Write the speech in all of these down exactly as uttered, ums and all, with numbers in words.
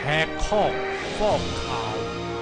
แหกคอกฟอกขาว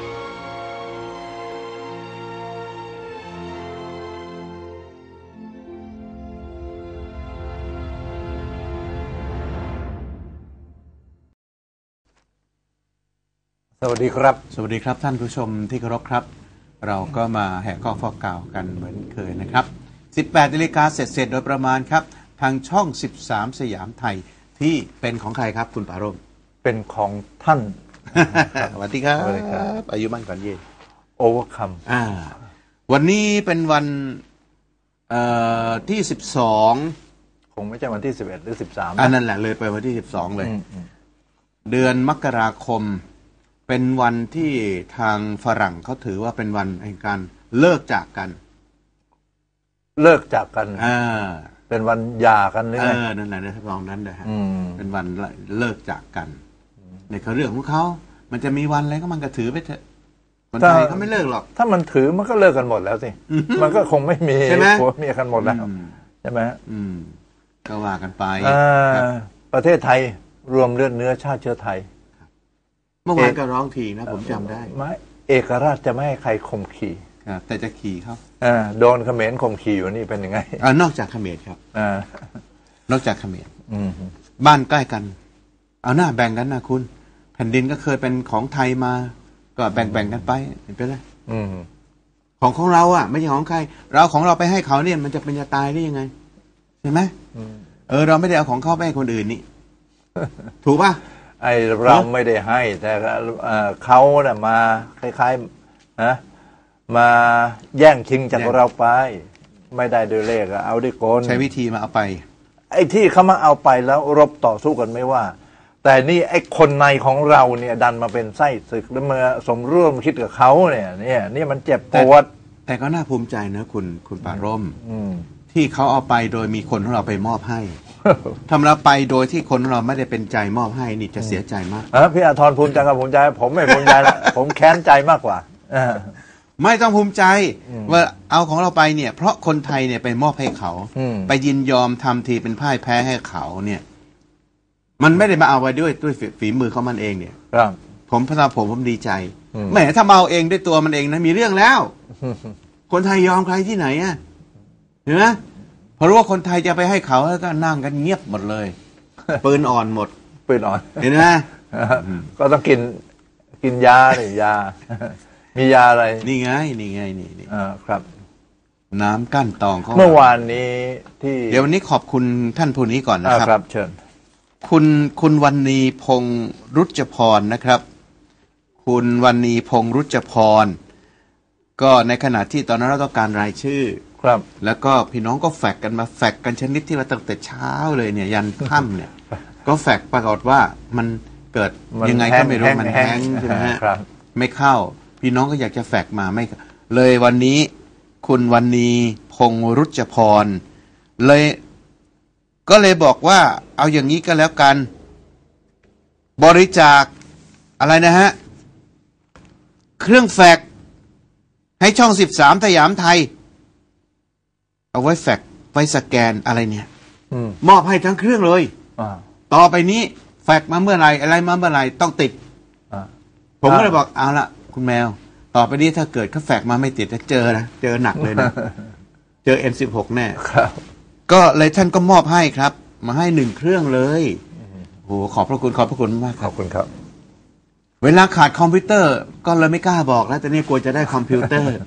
สวัสดีครับสวัสดีครับท่านผู้ชมที่เคารพครับเราก็มาแหกข้อฟอกข่าวกันเหมือนเคยนะครับสิบแปดนาฬิกาเสร็จๆโดยประมาณครับทางช่องสิบสามสยามไทยที่เป็นของใครครับคุณปารมเป็นของท่านสวัสดีครับอายุมั่นก่อนเย่โอเวอร์คัมอ่าวันนี้เป็นวันเอ่อที่สิบสองคงไม่ใช่วันที่สิบเอ็ดหรือสิบสามอันนั้นแหละเลยไปวันที่สิบสองเลยเดือนมกราคมเป็นวันที่ทางฝรั่งเขาถือว่าเป็นวันแห่งการเลิกจากกันเลิกจากกันอ่าเป็นวันหย่ากันหรือไงเออนั่นแหละในทำนองนั้นนะฮะเป็นวันเลิกจากกันในเขาเรื่องของเขามันจะมีวันอะไรก็มันก็ถือไปเถอะคนไทยเขาไม่เลิกหรอกถ้ามันถือมันก็เลิกกันหมดแล้วสิมันก็คงไม่มีผัวเมียกันหมดแล้วใช่ไหมอืมก็ว่ากันไปประเทศไทยรวมเลือดเนื้อชาติเชื้อไทยเมื่อวานก็ร้องทีนะผมจำได้ไม่เอกราชจะไม่ให้ใครข่มขี่แต่จะขี่เขาโดนเขมรข่มขี่อยู่นี่เป็นยังไงนอกจากเขมรครับนอกจากเขมรบ้านใกล้กันเอาหน้าแบ่งกันนะคุณแผ่นดินก็เคยเป็นของไทยมาก็แบ่งแบ่งกันไปเห็นไปเลยของของเราอ่ะไม่ใช่ของใครเราของเราไปให้เขาเนี่ยมันจะเป็นจะตายได้ยังไงใช่ไหมเออเราไม่ได้เอาของเขาไปให้คนอื่นนี่ถูกป่ะไอเราไม่ได้ให้แต่เขาเนี่ยมาคล้ายๆนะมาแย่งชิงจากเราไปไม่ได้โดยเลขเอาด้วยกลใช้วิธีมาเอาไปไอ้ที่เขามาเอาไปแล้วรบต่อสู้กันไม่ว่าแต่นี่ไอ้คนในของเราเนี่ยดันมาเป็นไส้ศึกแล้วมาสมร่วมคิดกับเขาเนี่ยเนี่ยนี่มันเจ็บปวดแต่ก็น่าภูมิใจนะคุณคุณปาร่มที่เขาเอาไปโดยมีคนของเราไปมอบให้ทำเราไปโดยที่คนของเราไม่ได้เป็นใจมอบให้นี่จะเสียใจมากพี่อาทรภูมิใจกับภูมิใจผมไม่ภูมิใจละผมแค้นใจมากกว่าไม่ต้องภูมิใจว่าเอาของเราไปเนี่ยเพราะคนไทยเนี่ยไปมอบให้เขาไปยินยอมทำทีเป็นพ่ายแพ้ให้เขาเนี่ยมันไม่ได้มาเอาไว้ด้วยด้วยฝีมือเขามันเองเนี่ยผมพระผมผมดีใจแหมถ้ามาเอาเองด้วยตัวมันเองนะมีเรื่องแล้วคนไทยยอมใครที่ไหนอ่ะเห็นไหมพอรู้ว่าคนไทยจะไปให้เขาแล้วก็นั่งกันเงียบหมดเลยปืนอ่อนหมดปืนอ่อนเห็นไหมก็ต้องกินกินยาหรือยามียาอะไรนี่ไงนี่ไงนี่นี่ครับน้ำกั้นตองเขาเมื่อวานนี้ที่เดี๋ยววันนี้ขอบคุณท่านผู้นี้ก่อนนะครับครับเชิญคุณคุณวรรณีพงษ์รุจพรนะครับคุณวรรณีพงษ์รุจพรก็ในขณะที่ตอนนั้นเราต้องการรายชื่อครับแล้วก็พี่น้องก็แฟกกันมาแฟกกันชนิดที่ว่าตั้งแต่เช้าเลยเนี่ยยันค่ำเนี่ยก็แฟกปรากฏว่ามันเกิดยังไงก็ไม่รู้มันแห้งใช่ไหมฮะไม่เข้าพี่น้องก็อยากจะแฟกมาไม่เลยวันนี้คุณวรรณีพงษ์รุจพรเลยก็เลยบอกว่าเอาอย่างนี้ก็แล้วกันบริจาคอะไรนะฮะเครื่องแฟกให้ช่องสิบสามสยามไทยเอาไว้แฟกไว้สแกนอะไรเนี่ยมอบให้ทั้งเครื่องเลยต่อไปนี้แฟกมาเมื่อไหร่อะไรมาเมื่อไหร่ต้องติดผมก็เลยบอกเอาละคุณแมวต่อไปนี้ถ้าเกิดเขาแฟกมาไม่ติดจะเจอนะเจอหนักเลยนะเจอ เอ็ม สิบหก แน่ก็เลยท่านก็มอบให้ครับมาให้หนึ่งเครื่องเลยโอ้ขอบพระคุณขอบพระคุณมากขอบคุณครับเวลาขาดคอมพิวเตอร์ก็เลยไม่กล้าบอกแล้วแต่นี่กลัวจะได้คอมพิวเตอร์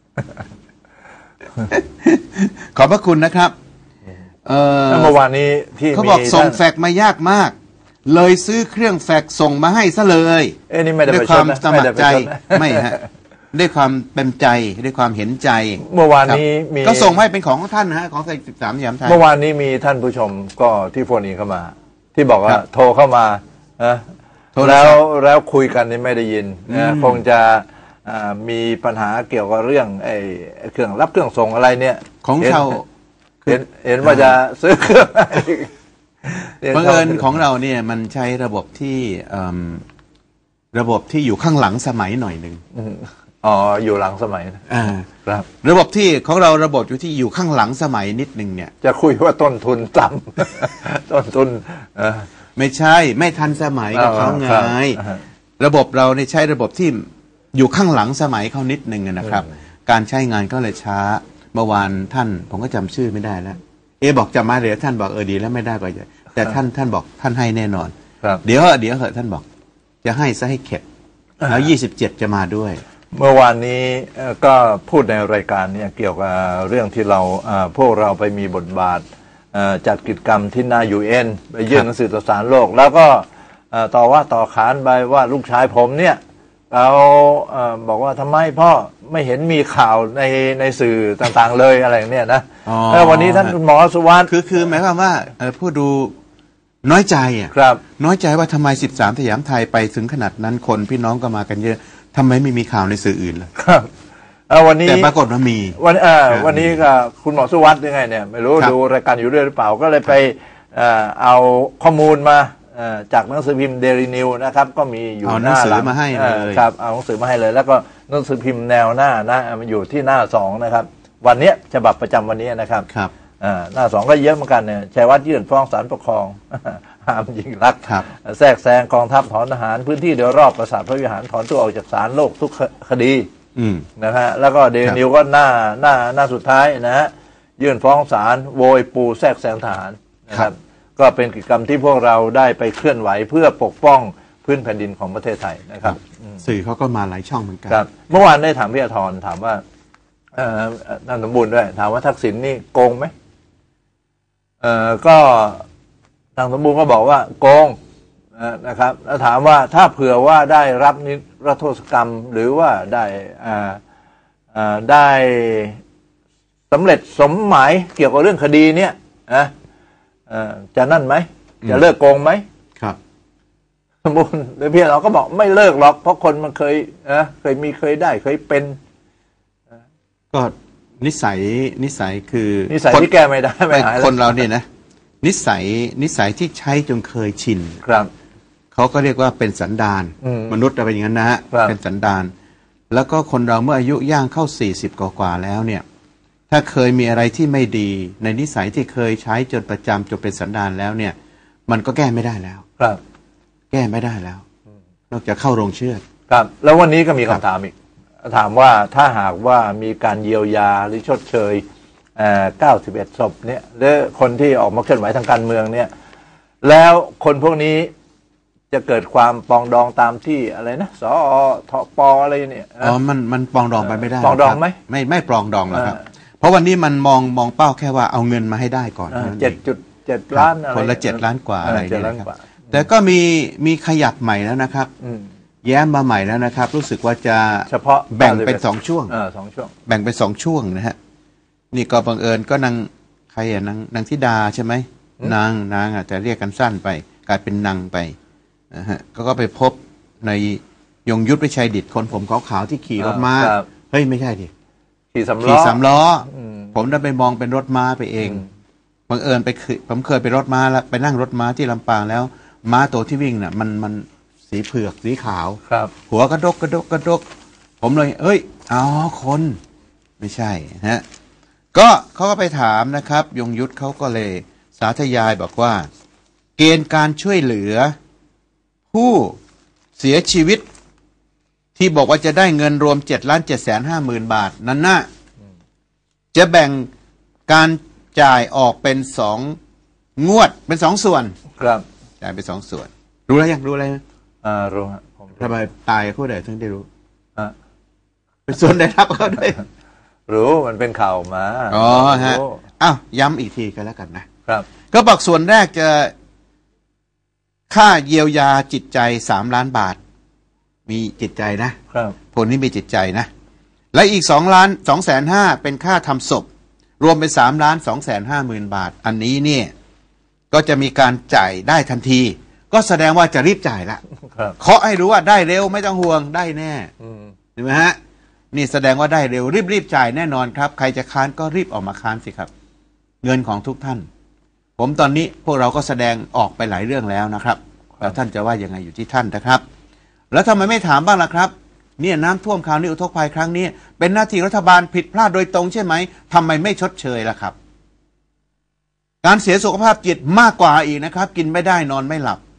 ขอบพระคุณนะครับเมื่อวานนี้ที่เขาบอกส่งแฟกมายากมากเลยซื้อเครื่องแฟกส่งมาให้ซะเลยเอ้นี่ไม่ได้ด้วยความสมัครใจไม่ฮะด้วยความเป็นใจด้วยความเห็นใจเมื่อวานนี้มีก็ส่งให้เป็นของท่านนะฮะของสิบสามสยามไทยเมื่อวานนี้มีท่านผู้ชมก็ที่โฟนอินเข้ามาที่บอกว่าโทรเข้ามานะแล้วแล้วคุยกันนี่ไม่ได้ยินนะคงจะมีปัญหาเกี่ยวกับเรื่องไอ้เครื่องรับเครื่องส่งอะไรเนี่ยของชาวเห็นเห็นว่าจะซื้อเครื่องบังเอิญของเราเนี่ยมันใช้ระบบที่ระบบที่อยู่ข้างหลังสมัยหน่อยหนึ่งอ๋ออยู่หลังสมัยอ่าครับระบบที่ของเราระบบอยู่ที่อยู่ข้างหลังสมัยนิดนึงเนี่ยจะคุยว่าต้นทุนต่ำต้นทุนไม่ใช่ไม่ทันสมัยกับเขาไงระบบเราเนี่ยใช้ระบบที่อยู่ข้างหลังสมัยเขานิดนึงนะครับ การใช้งานก็เลยช้าเมื่อวานท่านผมก็จำชื่อไม่ได้แล้วเอบอกจำมาเลยท่านบอกเออดีแล้วไม่ได้ก็อย่าแต่ท่านท่านบอกท่านให้แน่นอนเดี๋ยวเดี๋ยวเหอะท่านบอกจะให้ซะให้เข็ดแล้วยี่สิบเจ็ดจะมาด้วยเมื่อวานนี้ก็พูดในรายการเนี่ยเกี่ยวกับเรื่องที่เราพวกเราไปมีบทบาทจัดกิจกรรมที่หน้า ยู เอ็น ไปยื่นหนังสือต่อศาลโลกแล้วก็ต่อว่าต่อขานไปว่าลูกชายผมเนี่ยเราบอกว่าทำไมพ่อไม่เห็นมีข่าวในในสื่อต่างๆเลยอะไรเนี่ยนะแล้ววันนี้ท่านคุณหมอสุวรรณคือคือหมายความว่าผู้ดูน้อยใจอ่ะครับน้อยใจว่าทำไมสิบสามสยามไทยไปถึงขนาดนั้นคนพี่น้องก็มากันเยอะทำไมไม่มีข่าวในสื่ออื่นล่ะครับวันนี้แต่ปรากฏว่ามีวันเออวันนี้ก็คุณหมอสุวัสดิ์ยังไงเนี่ยไม่รู้ดูรายการอยู่เรื่อยหรือเปล่าก็เลยไปเอาข้อมูลมาจากหนังสือพิมพ์เดลี่นิวนะครับก็มีอยู่หน้าหลังมาให้เลยครับเอาหนังสือมาให้เลยแล้วก็หนังสือพิมพ์แนวหน้านะมันอยู่ที่หน้าสองนะครับวันนี้ฉบับประจำวันนี้นะครับครับหน้าสองก็เยอะเหมือนกันเนี่ยชัยวัฒน์ยื่นฟ้องศาลปกครองห้ามยิงลักษณ์แทรกแซงกองทัพถอนทหารพื้นที่โดยรอบปราสาทพระวิหารถอนตัวออกจากศาลโลกทุกคดีนะฮะแล้วก็เดลี่นิวก็หน้าหน้าหน้าสุดท้ายนะฮะยื่นฟ้องศาลโวยปูแทรกแซงทหารนะครับก็เป็นกิจกรรมที่พวกเราได้ไปเคลื่อนไหวเพื่อปกป้องพื้นแผ่นดินของประเทศไทยนะครับสื่อเขาก็มาหลายช่องเหมือนกันครับเมื่อวานได้ถามพี่อธรถามว่าท่านสมบูรณ์ด้วยถามว่าทักษิณนี่โกงไหมเอ่อก็ทางสมบูรณ์ก็บอกว่าโกงนะครับแล้วถามว่าถ้าเผื่อว่าได้รับนิรโทษกรรมหรือว่าได้อ่าอ่าได้สำเร็จสมหมายเกี่ยวกับเรื่องคดีเนี้ยนะจะนั่นไหมจะเลิกโกงไหมครับสมบูรณ์โดยเพียงเราก็บอกไม่เลิกหรอกเพราะคนมันเคยนะเคยมีเคยได้เคยเป็นก็นิสัยนิสัยคือนิสัยที่แก้ไม่ได้ไม่หายคนเราเนี่ยนะนิสัยนิสัยที่ใช้จนเคยชินครับเขาก็เรียกว่าเป็นสันดานมนุษย์เป็นอย่างนั้นนะฮะเป็นสันดานแล้วก็คนเราเมื่ออายุย่างเข้าสี่สิบกว่าๆแล้วเนี่ยถ้าเคยมีอะไรที่ไม่ดีในนิสัยที่เคยใช้จนประจำจนเป็นสันดานแล้วเนี่ยมันก็แก้ไม่ได้แล้วครับแก้ไม่ได้แล้วนอกจากเข้าโรงเชือดครับแล้ววันนี้ก็มีคำถามอีกถามว่าถ้าหากว่ามีการเยียวยาหรือชดเชยเก้าสิบเอ็ดศพเนี่ยหรือคนที่ออกมาเคลื่อนไหวทางการเมืองเนี่ยแล้วคนพวกนี้จะเกิดความปองดองตามที่อะไรนะสอทปอะไรเนี่ยอ๋อมันมันปองดองไปไม่ได้ปองดองไหมไม่ไม่ปองดองหรอกครับเพราะวันนี้มันมองมองเป้าแค่ว่าเอาเงินมาให้ได้ก่อนเจ็ดจุดเจ็ดล้านคนละเจ็ดล้านกว่าอะไรเนี่ยนะครับแต่ก็มีมีขยับใหม่แล้วนะครับแย้มมาใหม่แล้วนะครับรู้สึกว่าจะเฉพาะแบ่งเป็นสองช่วงสองช่วงแบ่งเป็นสองช่วงนะฮะนี่ก็บังเอิญก็นางใครอะนางนางธิดาใช่ไหมนางนางอาจจะเรียกกันสั้นไปกลายเป็นนางไปนะฮะก็ก็ไปพบในยงยุทธวิชัยดิษฐ์คนผมขาวๆที่ขี่รถม้าเฮ้ยไม่ใช่ดิขี่สามล้อขี่สามล้อผมได้ไปมองเป็นรถม้าไปเองบังเอิญไปผมเคยไปรถม้าแล้วไปนั่งรถม้าที่ลำปางแล้วม้าตัวที่วิ่งน่ะมันมันสีเผือกสีขาวครับหัวกระดกกระดกกระดกผมเลยเอ้ยอ๋อคนไม่ใช่ฮะก็เขาก็ไปถามนะครับยงยุทธเขาก็เลยสาธยายบอกว่าเกณฑ์การช่วยเหลือผู้เสียชีวิตที่บอกว่าจะได้เงินรวมเจ็ดล้านเจ็ดแสนห้าหมื่นบาทนั้นน่ะจะแบ่งการจ่ายออกเป็นสองงวดเป็นสองส่วนครับจ่ายเป็นสองส่วนรู้แล้วยังรู้อะไรไหมอ่ารู้ฮะทำไมตายคู่ใดถึงได้รู้อ่าเป็นส่วนได้รับเขาด้วยรู้มันเป็นข่าวมาอ๋อฮะอ้าวย้ำอีกทีกันแล้วกันนะครับก็บอกส่วนแรกจะค่าเยียวยาจิตใจสามล้านบาทมีจิตใจนะครับคนนี้มีจิตใจนะและอีกสองล้านสองแสนห้าเป็นค่าทำศพรวมเป็นสามล้านสองแสนห้าหมื่นบาทอันนี้เนี่ยก็จะมีการจ่ายได้ทันทีก็แสดงว่าจะรีบจ่ายละเคาะให้รู้ว่าได้เร็วไม่ต้องห่วงได้แน่เห็นไหมฮะนี่แสดงว่าได้เร็วรีบรีบจ่ายแน่นอนครับใครจะค้านก็รีบออกมาค้านสิครับเงินของทุกท่านผมตอนนี้พวกเราก็แสดงออกไปหลายเรื่องแล้วนะครับแล้วท่านจะว่ายังไงอยู่ที่ท่านนะครับแล้วทำไมไม่ถามบ้างล่ะครับเนี่ยน้ำท่วมคราวนี้อุทกภัยครั้งนี้เป็นหน้าที่รัฐบาลผิดพลาดโดยตรงใช่ไหมทำไมไม่ชดเชยล่ะครับการเสียสุขภาพจิตมากกว่าอีกนะครับกินไม่ได้นอนไม่หลับ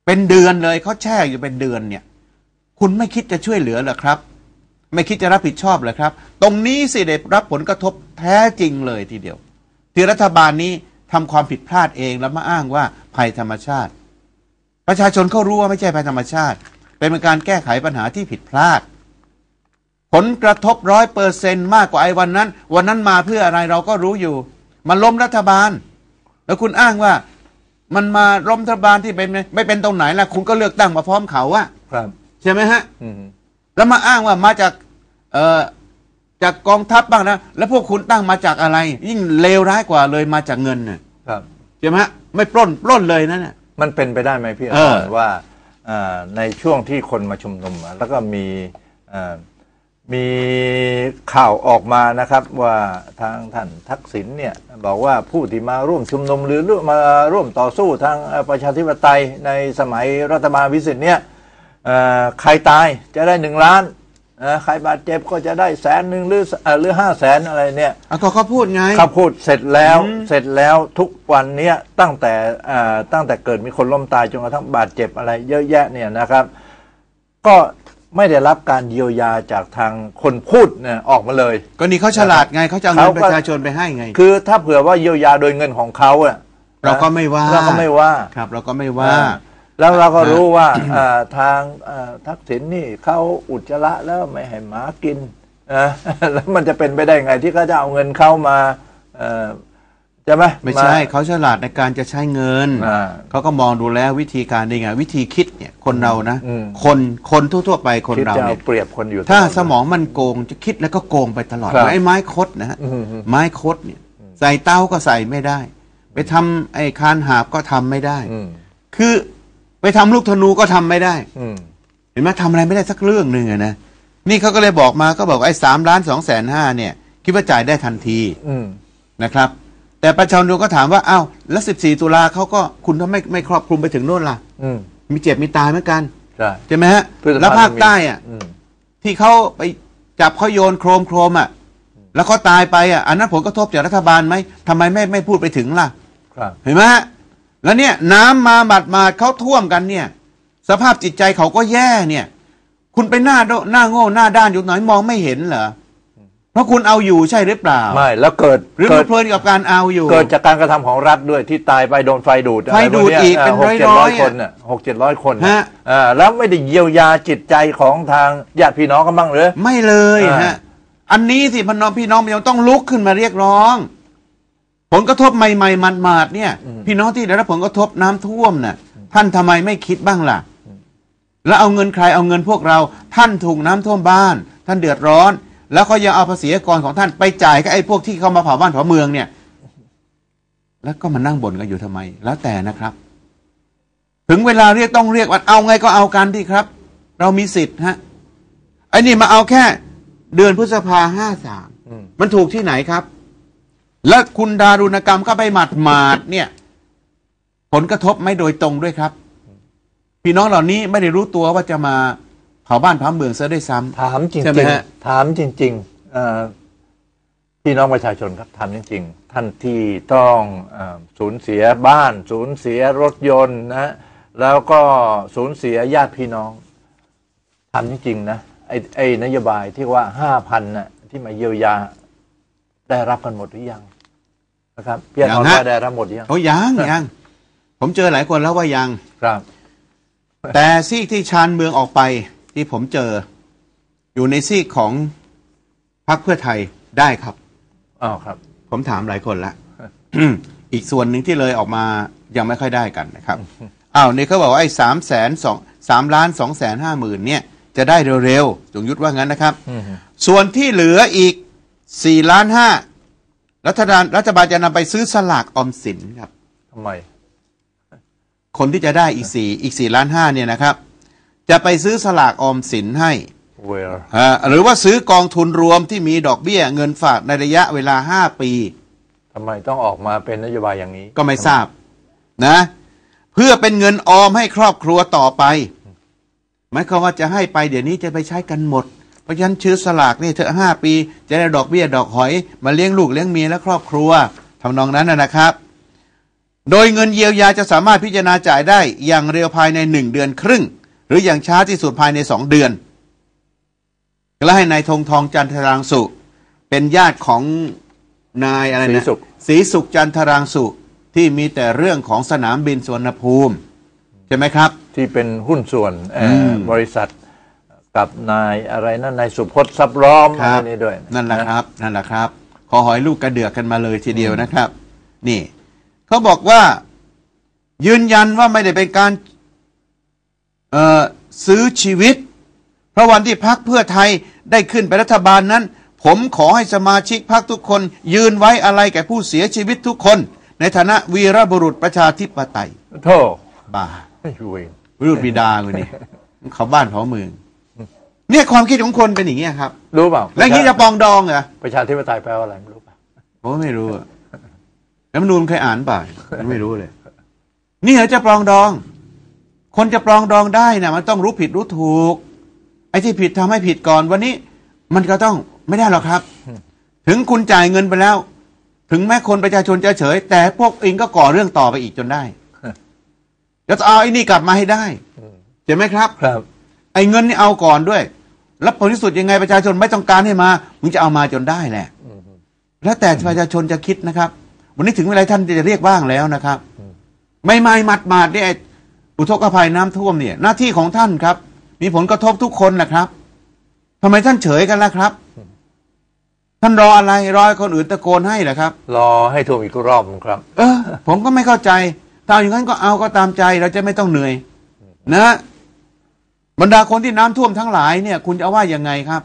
เป็นเดือนเลยเขาแช่อยู่เป็นเดือนเนี่ยคุณไม่คิดจะช่วยเหลือเหรอครับไม่คิดจะรับผิดชอบเหรอครับตรงนี้สิได้รับผลกระทบแท้จริงเลยทีเดียวที่รัฐบาลนี้ทำความผิดพลาดเองแล้วมาอ้างว่าภัยธรรมชาติประชาชนเขารู้ว่าไม่ใช่ภัยธรรมชาติเป็นการแก้ไขปัญหาที่ผิดพลาดผลกระทบร้อยเปอร์เซ็นต์มากกว่าไอ้วันนั้นวันนั้นมาเพื่ออะไรเราก็รู้อยู่มันล้มรัฐบาลแล้วคุณอ้างว่ามันมาล้มรัฐบาลที่เป็นไม่เป็นตรงไหนล่ะคุณก็เลือกตั้งมาพร้อมเขาอะครับใช่ไหมฮะแล้วมาอ้างว่ามาจากเอ่อจากกองทัพบ้างนะแล้วพวกคุณตั้งมาจากอะไรยิ่งเลวร้ายกว่าเลยมาจากเงินเนี่ยครับใช่ไหมฮะไม่ปล้นปล้นเลยนะเนี่ยมันเป็นไปได้ไหมพี่อาจารย์ว่าในช่วงที่คนมาชุมนุมแล้วก็มีมีข่าวออกมานะครับว่าทางท่านทักษิณเนี่ยบอกว่าผู้ที่มาร่วมชุมนุมหรือมาร่วมต่อสู้ทางประชาธิปไตยในสมัยรัฐบาลวิสิทธิ์เนี่ยใครตายจะได้หนึ่งล้านใครบาดเจ็บก็จะได้แสนหนึ่งหรือหรือห้าแสนอะไรเนี่ยก็เขาพูดไงเขาพูดเสร็จแล้วเสร็จแล้วทุกวันนี้ตั้งแต่ตั้งแต่เกิดมีคนล้มตายจนกระทั่งบาดเจ็บอะไรเยอะแยะเนี่ยนะครับก็ไม่ได้รับการเยียวยาจากทางคนพูดเนี่ยออกมาเลยก็นี่เขาฉลาดไงเขาจะเอาเงินประชาชนไปให้ไงคือถ้าเผื่อว่าเยียวยาโดยเงินของเขาอะเราก็ไม่ว่าเราก็ไม่ว่าครับเราก็ไม่ว่าแล้วเราก็รู้ว่าทางทักษิณนี่เขาอุจจาระแล้วไม่ให้หมากินนะแล้วมันจะเป็นไปได้ไงที่เขาจะเอาเงินเข้ามาใช่ไหมไม่ใช่เขาฉลาดในการจะใช้เงินเขาก็มองดูแล้ววิธีการได้ไงวิธีคิดเนี่ยคนเรานะคนคนทั่วๆไปคนเราเนี่ยเปรียบคนอยู่ถ้าสมองมันโกงจะคิดแล้วก็โกงไปตลอดไอ้ไม้คดนะฮะไม้คดเนี่ยใส่เต้าก็ใส่ไม่ได้ไปทำไอ้คานหาบก็ทำไม่ได้คือไปทำลูกธนูก็ทำไม่ได้เห็นไหมทำอะไรไม่ได้สักเรื่องหนึ่งนะนี่เขาก็เลยบอกมาก็บอกไอ้สามล้านสองแสนห้าเนี่ยคิดว่าจ่ายได้ทันทีนะครับแต่ประชาชนก็ถามว่าอ้าวแล้วสิบสี่ตุลาเขาก็คุณทำไม่ไม่ครอบคลุมไปถึงโน่นล่ะมีเจ็บมีตายเหมือนกันใช่ไหมฮะแล้วภาคใต้อ่ะที่เขาไปจับเขาโยนโครมโครมอ่ะแล้วเขาตายไปอ่ะอันนั้นผลกระทบจากรัฐบาลไหมทำไมไม่ไม่พูดไปถึงล่ะเห็นไหมฮะแล้วเนี่ยน้ำมาบาดมาเขาท่วมกันเนี่ยสภาพจิตใจเขาก็แย่เนี่ยคุณไปหน้าหน้าโง่หน้าด้านอยู่หน่อยมองไม่เห็นเหรอเพราะคุณเอาอยู่ใช่หรือเปล่าไม่แล้วเกิดหรือเพลินกับการเอาอยู่เกิดจากการกระทำของรัฐด้วยที่ตายไปโดนไฟดูดไฟดูดอีกเป็นร้อยร้อยคนน่ะหกเจ็ดร้อยคนฮะแล้วไม่ได้เยียวยาจิตใจของทางญาติพี่น้องกันบ้างหรือไม่เลยฮะอันนี้สิพี่น้องพี่น้องยังต้องลุกขึ้นมาเรียกร้องผลกระทบใหม่ๆมันมาดเนี่ยพี่น้องที่ได้รับผลกระทบน้ำท่วมน่ะท่านทำไมไม่คิดบ้างล่ะแล้วเอาเงินใครเอาเงินพวกเราท่านถูกน้ำท่วมบ้านท่านเดือดร้อนแล้วก็ยังเอาภาษีกรของท่านไปจ่ายกับไอ้พวกที่เข้ามาเผาบ้านเผาเมืองเนี่ยแล้วก็มานั่งบ่นกันอยู่ทำไมแล้วแต่นะครับถึงเวลาเรียกต้องเรียกว่าเอาไงก็เอากันที่ครับเรามีสิทธิ์ฮะไอ้นี่มาเอาแค่เดือนพฤษภาห้าสามมันถูกที่ไหนครับแล้วคุณดารุณกรรมก็ไปหมัดหมาดเนี่ยผลกระทบไม่โดยตรงด้วยครับพี่น้องเหล่านี้ไม่ได้รู้ตัวว่าจะมาเผาบ้านเผาเมืองซะได้ซ้ำถามจริงๆถามจริงๆพี่น้องประชาชนครับถามจริงๆท่านที่ต้องสูญเสียบ้านสูญเสียรถยนต์นะแล้วก็สูญเสียญาติพี่น้องถามจริงๆนะไอ้ไอ้นโยบายที่ว่าห้าพันน่ะที่มาเยียวยาได้รับกันหมดหรือยังนะครับพี่อาจารย์ว่าได้รับหมดหรือยังโอ้ยังยังผมเจอหลายคนแล้วว่ายังครับแต่ซีกที่ชานเมืองออกไปที่ผมเจออยู่ในซีกของพรรคเพื่อไทยได้ครับอ๋อครับผมถามหลายคนละ อีกส่วนหนึ่งที่เลยออกมายังไม่ค่อยได้กันนะครับอ้าวนี่เขาบอกว่าไอ้สามแสนสองสามล้านสองแสนห้าหมื่นเนี่ยจะได้เร็วๆจงยุทธว่างั้นนะครับส่วนที่เหลืออีกสี่ล้านห้ารัฐบาลรัฐบาลจะนำไปซื้อสลากออมสินครับทำไมคนที่จะได้อีกสี่อีกสี่ล้านห้าเนี่ยนะครับจะไปซื้อสลากออมสินให้ Where? หรือว่าซื้อกองทุนรวมที่มีดอกเบี้ยเงินฝากในระยะเวลาห้าปีทำไมต้องออกมาเป็นนโยบายอย่างนี้ก็ไม่ทราบนะเพื่อเป็นเงินออมให้ครอบครัวต่อไปหมายความว่าจะให้ไปเดี๋ยวนี้จะไปใช้กันหมดเพราะฉะนั้นซื้อสลากนี่เถอะห้าปีจะได้ดอกเบี้ยดอกหอยมาเลี้ยงลูกเลี้ยงเมียและครอบครัวทำนองนั้นนะครับโดยเงินเยียวยาจะสามารถพิจารณาจ่ายได้อย่างเร็วภายในหนึ่งเดือนครึ่งหรืออย่างช้าที่สุดภายในสองเดือนและให้นายธงทองจันทรางสุเป็นญาติของนายอะไรนะศรีสุขจันทรางสุที่มีแต่เรื่องของสนามบินสุวรรณภูมิใช่ไหมครับที่เป็นหุ้นส่วนบริษัทกับนายอะไรนั่นนายสุพจน์ทรัพย์ล้อมอะไรนี่ด้วยนั่นแหละครับนั่นแหละครับขอหอยลูกกระเดือกกันมาเลยทีเดียวนะครับนี่เขาบอกว่ายืนยันว่าไม่ได้เป็นการเอ่อซื้อชีวิตเพราะวันที่พรรคเพื่อไทยได้ขึ้นเป็นรัฐบาลนั้นผมขอให้สมาชิกพรรคทุกคนยืนไว้อะไรแก่ผู้เสียชีวิตทุกคนในฐานะวีรบุรุษประชาธิปไตยโธ่บ้าวิรุธบิดาเลยนี่เขาบ้านเขาเมืองเนี่ยความคิดของคนเป็นอย่างนี้ครับรู้เปล่าแล้วอย่างนี้จะปองดองเหรอประชาธิปไตยแปลว่าอะไรไม่รู้ป่ะผมไม่รู้แล้วมันนูนเคยอ่านป่ะไม่รู้เลยนี่เหรอจะปองดองคนจะปองดองได้นะมันต้องรู้ผิดรู้ถูกไอ้ที่ผิดทำให้ผิดก่อนวันนี้มันก็ต้องไม่ได้หรอกครับถึงคุณจ่ายเงินไปแล้วถึงแม้คนประชาชนจะเฉยแต่พวกเองก็ก่อเรื่องต่อไปอีกจนได้จะเอาไอ้นี่กลับมาให้ได้เห็นไหมครับครับไอ้เงินนี่เอาก่อนด้วยแล้วผลที่สุดยังไงประชาชนไม่ต้องการให้มามึงจะเอามาจนได้แหละแล้วแต่ประชาชนจะคิดนะครับวันนี้ถึงเวลาท่านจะเรียกบ้างแล้วนะครับไม่ไม่หมัดหมาดเนี่ยอุทกภัยน้ำท่วมเนี่ยหน้าที่ของท่านครับมีผลกระทบทุกคนนะครับทำไมท่านเฉยกันล่ะครับท่านรออะไรรอให้คนอื่นตะโกนให้เหรอครับรอให้ท่วมอีกรอบครับเออผมก็ไม่เข้าใจถ้าอย่างนั้นก็เอาก็ตามใจเราจะไม่ต้องเหนื่อยนะบรรดาคนที่น้ำท่วมทั้งหลายเนี่ยคุณจะว่ายังไงครับ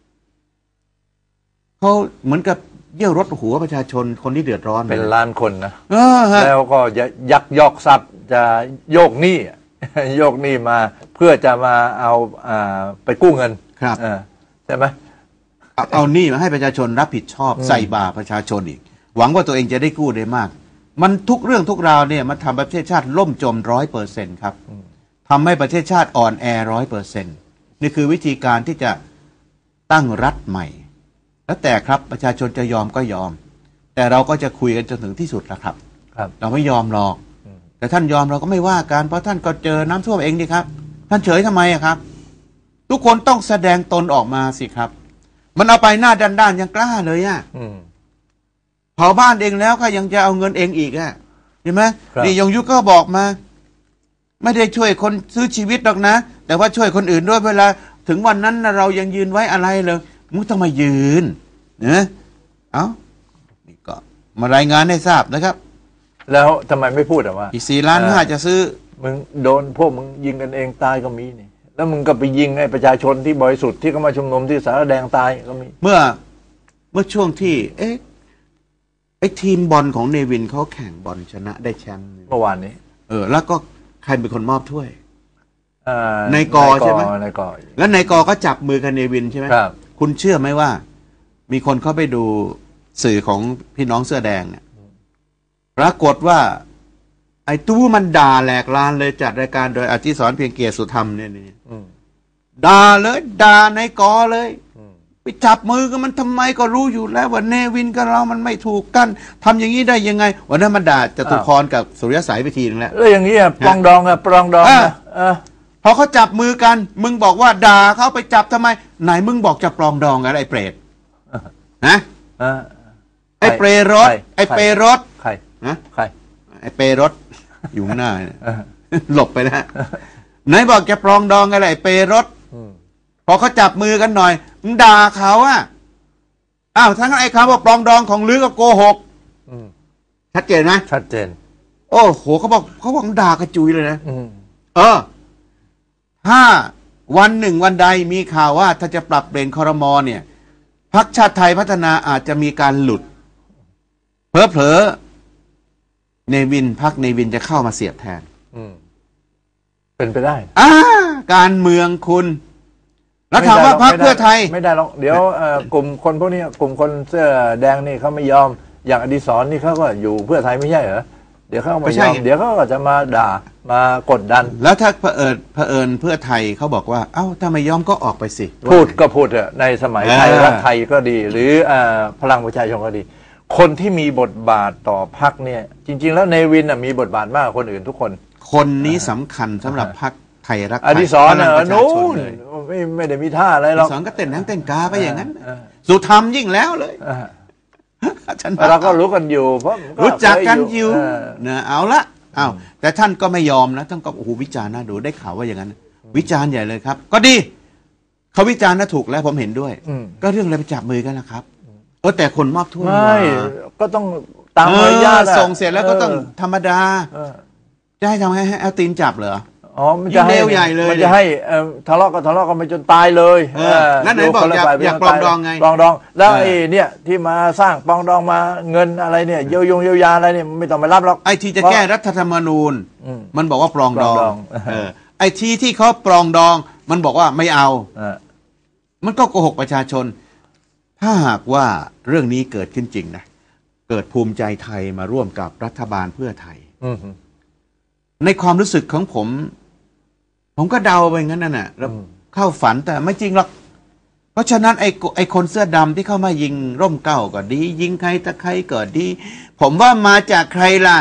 เขาเหมือนกับเยี่ยวรถหัวประชาชนคนที่เดือดร้อนเป็นล้านคนนะเออแล้วก็ยักยอกทรัพย์จะโยกหนี้โยกหนี้มาเพื่อจะมาเอาอ่าไปกู้เงินครับใช่ไหมเอาหนี้มาให้ประชาชนรับผิดชอบใส่บาประชาชนอีกหวังว่าตัวเองจะได้กู้ได้มากมันทุกเรื่องทุกราวเนี่ยมันทำประเทศชาติล่มจมร้อยเปอร์เซ็นต์ครับทำให้ประเทศชาติอ่อนแอร้อยเปอร์เซ็นต์นี่คือวิธีการที่จะตั้งรัฐใหม่แล้วแต่ครับประชาชนจะยอมก็ยอมแต่เราก็จะคุยกันจนถึงที่สุดแล้วครับเราไม่ยอมหรอกแต่ท่านยอมเราก็ไม่ว่ากันเพราะท่านก็เจอน้ำท่วมเองนี่ครับท่านเฉยทำไมอะครับทุกคนต้องแสดงตนออกมาสิครับมันเอาไปหน้าด้านๆยังกล้าเลยอะเผาบ้านเองแล้วก็ยังจะเอาเงินเองอีกอะเห็นไหมนี่ยงยุก็บอกมาไม่ได้ช่วยคนซื้อชีวิตหรอกนะแต่ว่าช่วยคนอื่นด้วยเวลาถึงวันนั้นเรายังยืนไว้อะไรเลยมึงต้องมายืนนะเอ้านี่ก็มารายงานให้ทราบนะครับแล้วทำไมไม่พูดอะว่าอีกสี่ล้านห้าจะซื้อมึงโดนพวกมึงยิงกันเองตายก็มีนี่แล้วมึงก็ไปยิงไอ้ประชาชนที่บริสุทธิ์ที่เขามาชุมนุมที่สารแดงตายก็มีเมื่อเมื่อช่วงที่เอ๊ะไอ้ทีมบอลของเนวินเขาแข่งบอลชนะได้แชมป์เมื่อวานนี้เออแล้วก็ใครเป็นคนมอบถ้วยนายกอใช่ไหมนายกอแล้วนายกอก็จับมือกันเนวินใช่ไหมครับคุณเชื่อไหมว่ามีคนเข้าไปดูสื่อของพี่น้องเสื้อแดงเนี่ยปรากฏว่าไอ้ตู้มันด่าแหลกลานเลยจัดรายการโดยอธิศรเพียงเกียรติสุธรรมเนี่ยนี่ด่าเลยด่านายกอเลยไปจับมือกันมันทำไมก็รู้อยู่แล้วว่าเนวินกับเรามันไม่ถูกกันทำอย่างนี้ได้ยังไงวันนั้นมันด่าจตุพรกับสุริยสายไปทีนึงแล้วแล้วอย่างนี้อ่ะปรองดองอ่ะปรองดองอ่ะพอเขาจับมือกันมึงบอกว่าด่าเขาไปจับทำไมไหนมึงบอกจะปรองดองอะไรไอ้เปรตนะไอ้เปรรถไอ้เปรรถใครนะใครไอ้เปรรถอยู่ข้างหน้าหลบไปนะไหนบอกจะปรองดองอะไรไอ้เปรรถพอเขาจับมือกันหน่อยมึงด่าเขาอ่ะอ้าวทั้งไอ้คำว่าปรองดองของลือก็โกหกชัดเจนไหมชัดเจนโอ้โหเขาบอกเขาบอกด่ากระจุยเลยนะเออถ้าวันหนึ่งวันใดมีข่าวว่าถ้าจะปรับเปลี่ยนครม.เนี่ยพรรคชาติไทยพัฒนาอาจจะมีการหลุดเผลอๆเนวินพรรคเนวินจะเข้ามาเสียบแทนเป็นไปได้อ่าการเมืองคุณแล้วถามว่าพรรคเพื่อไทยไม่ได้หรอกเดี๋ยวกลุ่มคนพวกนี้กลุ่มคนเสื้อแดงนี่เขาไม่ยอมอย่างอดิศรนี่เขาก็อยู่เพื่อไทยไม่ใช่เหรอเดี๋ยวเขาไม่ยอมเดี๋ยวเขาก็จะมาด่ามากดดันแล้วถ้าเผอิญเผอิญเพื่อไทยเขาบอกว่าเอ้าถ้าไม่ยอมก็ออกไปสิพูดก็พูดเถอะในสมัยไทยรักไทยก็ดีหรือพลังประชาชนก็ดีคนที่มีบทบาทต่อพรรคเนี่ยจริงๆแล้วเนวินมีบทบาทมากกว่าคนอื่นทุกคนคนนี้สำคัญสำหรับพรรคไทยรักไทยอดิศรเนอะนู้นไม่ไม่ได้มีท่าอะไรหรอกอดิศรก็เต้นน้ำเต้นกาไปอย่างนั้นสุธรรมยิ่งแล้วเลยเราก็รู้กันอยู่เพราะรู้จักกันอยู่นะเอาละอ้าวแต่ท่านก็ไม่ยอมนะท่านก็โอ้โหวิจารณ์น่าดูได้ข่าวว่าอย่างนั้นวิจารณ์ใหญ่เลยครับก็ดีเขาวิจารณ์น่าถูกแล้วผมเห็นด้วยก็เรื่องอะไรไปจับมือกันนะครับเออแต่คนมอบถ้วยไม่ก็ต้องตามมารยาทส่งเสร็จแล้วก็ต้องธรรมดาจะให้ทำให้เอาตีนจับเหรออ๋อมันจะให้ใหญ่เลยมันจะให้ทะเลาะกันทะเลาะกันไปจนตายเลยนั่นไหนบอกอยากอยากปลองดองไงปลองดองแล้วไอ้เนี่ยที่มาสร้างปลองดองมาเงินอะไรเนี่ยเยียวยงเยียวยาอะไรเนี่ยไม่ต้องไปรับหรอกไอ้ที่จะแก้รัฐธรรมนูญมันบอกว่าปลองดองไอ้ที่ที่เขาปลองดองมันบอกว่าไม่เอามันก็โกหกประชาชนถ้าหากว่าเรื่องนี้เกิดขึ้นจริงนะเกิดภูมิใจไทยมาร่วมกับรัฐบาลเพื่อไทยในความรู้สึกของผมผมก็เดาไปงั้นน่ะนะแล้วเข้าฝันแต่ไม่จริงหรอกเพราะฉะนั้นไอ้ไอ้คนเสื้อดำที่เข้ามายิงร่มเกล้าก็ดียิงใครตะใครก็ดีผมว่ามาจากใครล่ะ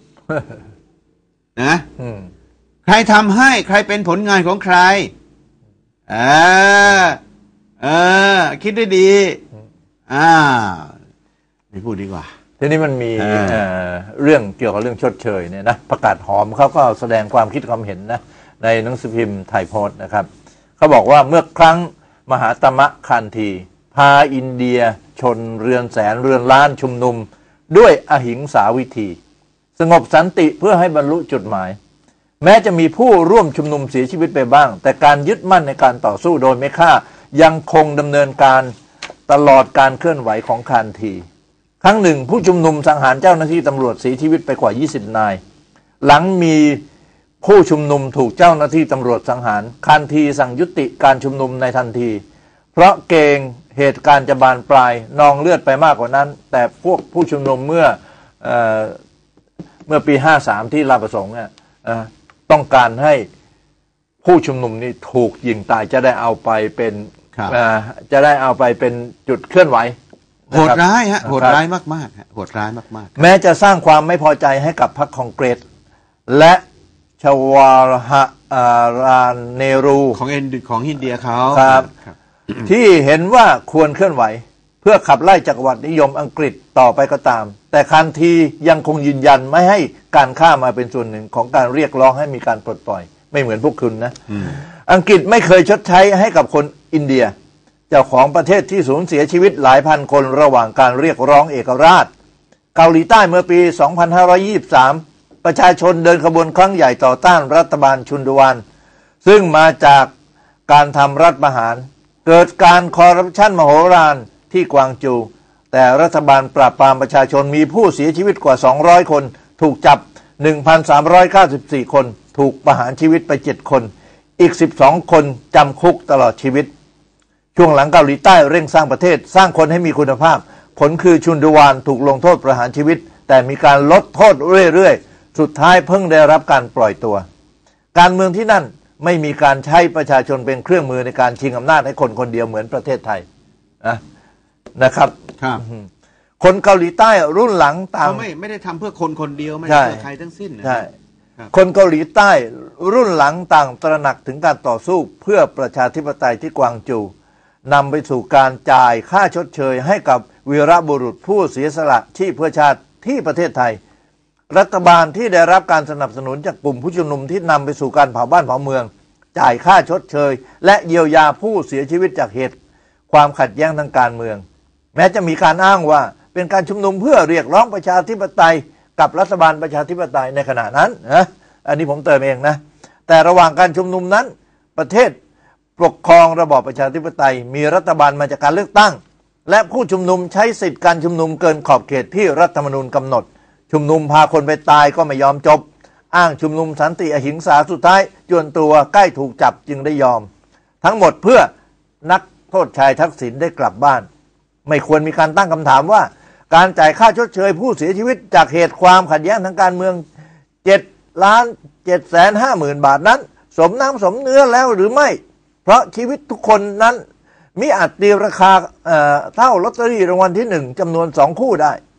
นะใครทำให้ใครเป็นผลงานของใครเออเออคิดได้ดีอ่าไม่พูดดีกว่าทีนี้มันมี เ, เรื่องเกี่ยวกับเรื่องชดเชยเนี่ยนะประกาศหอมเขาก็แสดงความคิดความเห็นนะในหนังสือพิมพ์ไทยโพสต์นะครับเขาบอกว่าเมื่อครั้งมหาตมะคันธีพาอินเดียชนเรือนแสนเรือนล้านชุมนุมด้วยอหิงสาวิธีสงบสันติเพื่อให้บรรลุจุดหมายแม้จะมีผู้ร่วมชุมนุมเสียชีวิตไปบ้างแต่การยึดมั่นในการต่อสู้โดยไม่ฆ่ายังคงดำเนินการตลอดการเคลื่อนไหวของคันธีครั้งหนึ่งผู้ชุมนุมสังหารเจ้าหน้าที่ตำรวจเสียชีวิตไปกว่ายี่สิบนายหลังมีผู้ชุมนุมถูกเจ้าหน้าที่ตำรวจสังหารคันธีสั่งยุติการชุมนุมในทันทีเพราะเกรงเหตุการณ์จะบานปลายนองเลือดไปมากกว่านั้นแต่พวกผู้ชุมนุมเมื่อเอ่อเมื่อปีห้าสามที่ราชประสงค์เนี่ยต้องการให้ผู้ชุมนุมนี้ถูกยิงตายจะได้เอาไปเป็นจะได้เอาไปเป็นจุดเคลื่อนไหวโหดร้ายฮะโหดร้ายมากๆฮะโหดร้ายมากๆแม้จะสร้างความไม่พอใจให้กับพรรคคองเกรสและชวาฮะราเนรูของเอ็นของอินเดียเขาครับที่เห็นว่าควรเคลื่อนไหวเพื่อขับไล่จักรวรรดินิยมอังกฤษต่อไปก็ตามแต่คันธียังคงยืนยันไม่ให้การฆ่ามาเป็นส่วนหนึ่งของการเรียกร้องให้มีการปลดปล่อยไม่เหมือนพวกคุณนะอังกฤษไม่เคยชดใช้ให้กับคนอินเดียเจ้าของประเทศที่สูญเสียชีวิตหลายพันคนระหว่างการเรียกร้องเอกราชเกาหลีใต้เมื่อปีสองพันห้าร้อยยี่สิบสามประชาชนเดินขบวนครั้งใหญ่ต่อต้านรัฐบาลชุนดวานซึ่งมาจากการทำรัฐประหารเกิดการคอร์รัปชันมโหฬารที่กวางจูแต่รัฐบาลปราบปรามประชาชนมีผู้เสียชีวิตกว่าสองร้อยคนถูกจับ หนึ่งพันสามร้อยเก้าสิบสี่ คนถูกประหารชีวิตไปเจ็ดคนอีกสิบสองคนจำคุกตลอดชีวิตช่วงหลังเกาหลีใต้เร่งสร้างประเทศสร้างคนให้มีคุณภาพผลคือชุนดวานถูกลงโทษประหารชีวิตแต่มีการลดโทษเรื่อยๆสุดท้ายเพิ่งได้รับการปล่อยตัวการเมืองที่นั่นไม่มีการใช้ประชาชนเป็นเครื่องมือในการชิงอำนาจให้คนคนเดียวเหมือนประเทศไทยนะนะครับครับคนเกาหลีใต้รุ่นหลังต่างไม่ไม่ได้ทำเพื่อคนคนเดียวไม่ใช่เพื่อใครทั้งสิ้นใช่คนเกาหลีใต้รุ่นหลังต่างตระหนักถึงการต่อสู้เพื่อประชาธิปไตยที่กวางจูนำไปสู่การจ่ายค่าชดเชยให้กับวีรบุรุษผู้เสียสละที่เพื่อชาติที่ประเทศไทยรัฐบาลที่ได้รับการสนับสนุนจากกลุ่มผู้ชุมนุมที่นำไปสู่การเผาบ้านเผาเมืองจ่ายค่าชดเชยและเยียวยาผู้เสียชีวิตจากเหตุความขัดแย้งทางการเมืองแม้จะมีการอ้างว่าเป็นการชุมนุมเพื่อเรียกร้องประชาธิปไตยกับรัฐบาลประชาธิปไตยในขณะนั้นนะอันนี้ผมเติมเองนะแต่ระหว่างการชุมนุมนั้นประเทศปกครองระบอบประชาธิปไตยมีรัฐบาลมาจากการเลือกตั้งและผู้ชุมนุมใช้สิทธิการชุมนุมเกินขอบเขตที่รัฐธรรมนูญกำหนดชุมนุมพาคนไปตายก็ไม่ยอมจบอ้างชุมนุมสันติอหิงสาสุดท้ายจวนตัวใกล้ถูกจับจึงได้ยอมทั้งหมดเพื่อนักโทษชายทักษิณได้กลับบ้านไม่ควรมีการตั้งคำถามว่าการจ่ายค่าชดเชยผู้เสียชีวิตจากเหตุความขัดแย้งทางการเมืองเจ็ดล้านเจ็ดแสนห้าหมื่นบาทนั้นสมน้ำสมเนื้อแล้วหรือไม่เพราะชีวิตทุกคนนั้นมิอาจตีราคา เอ่อ เท่าลอตเตอรี่รางวัลที่หนึ่งจำนวนสองคู่ได้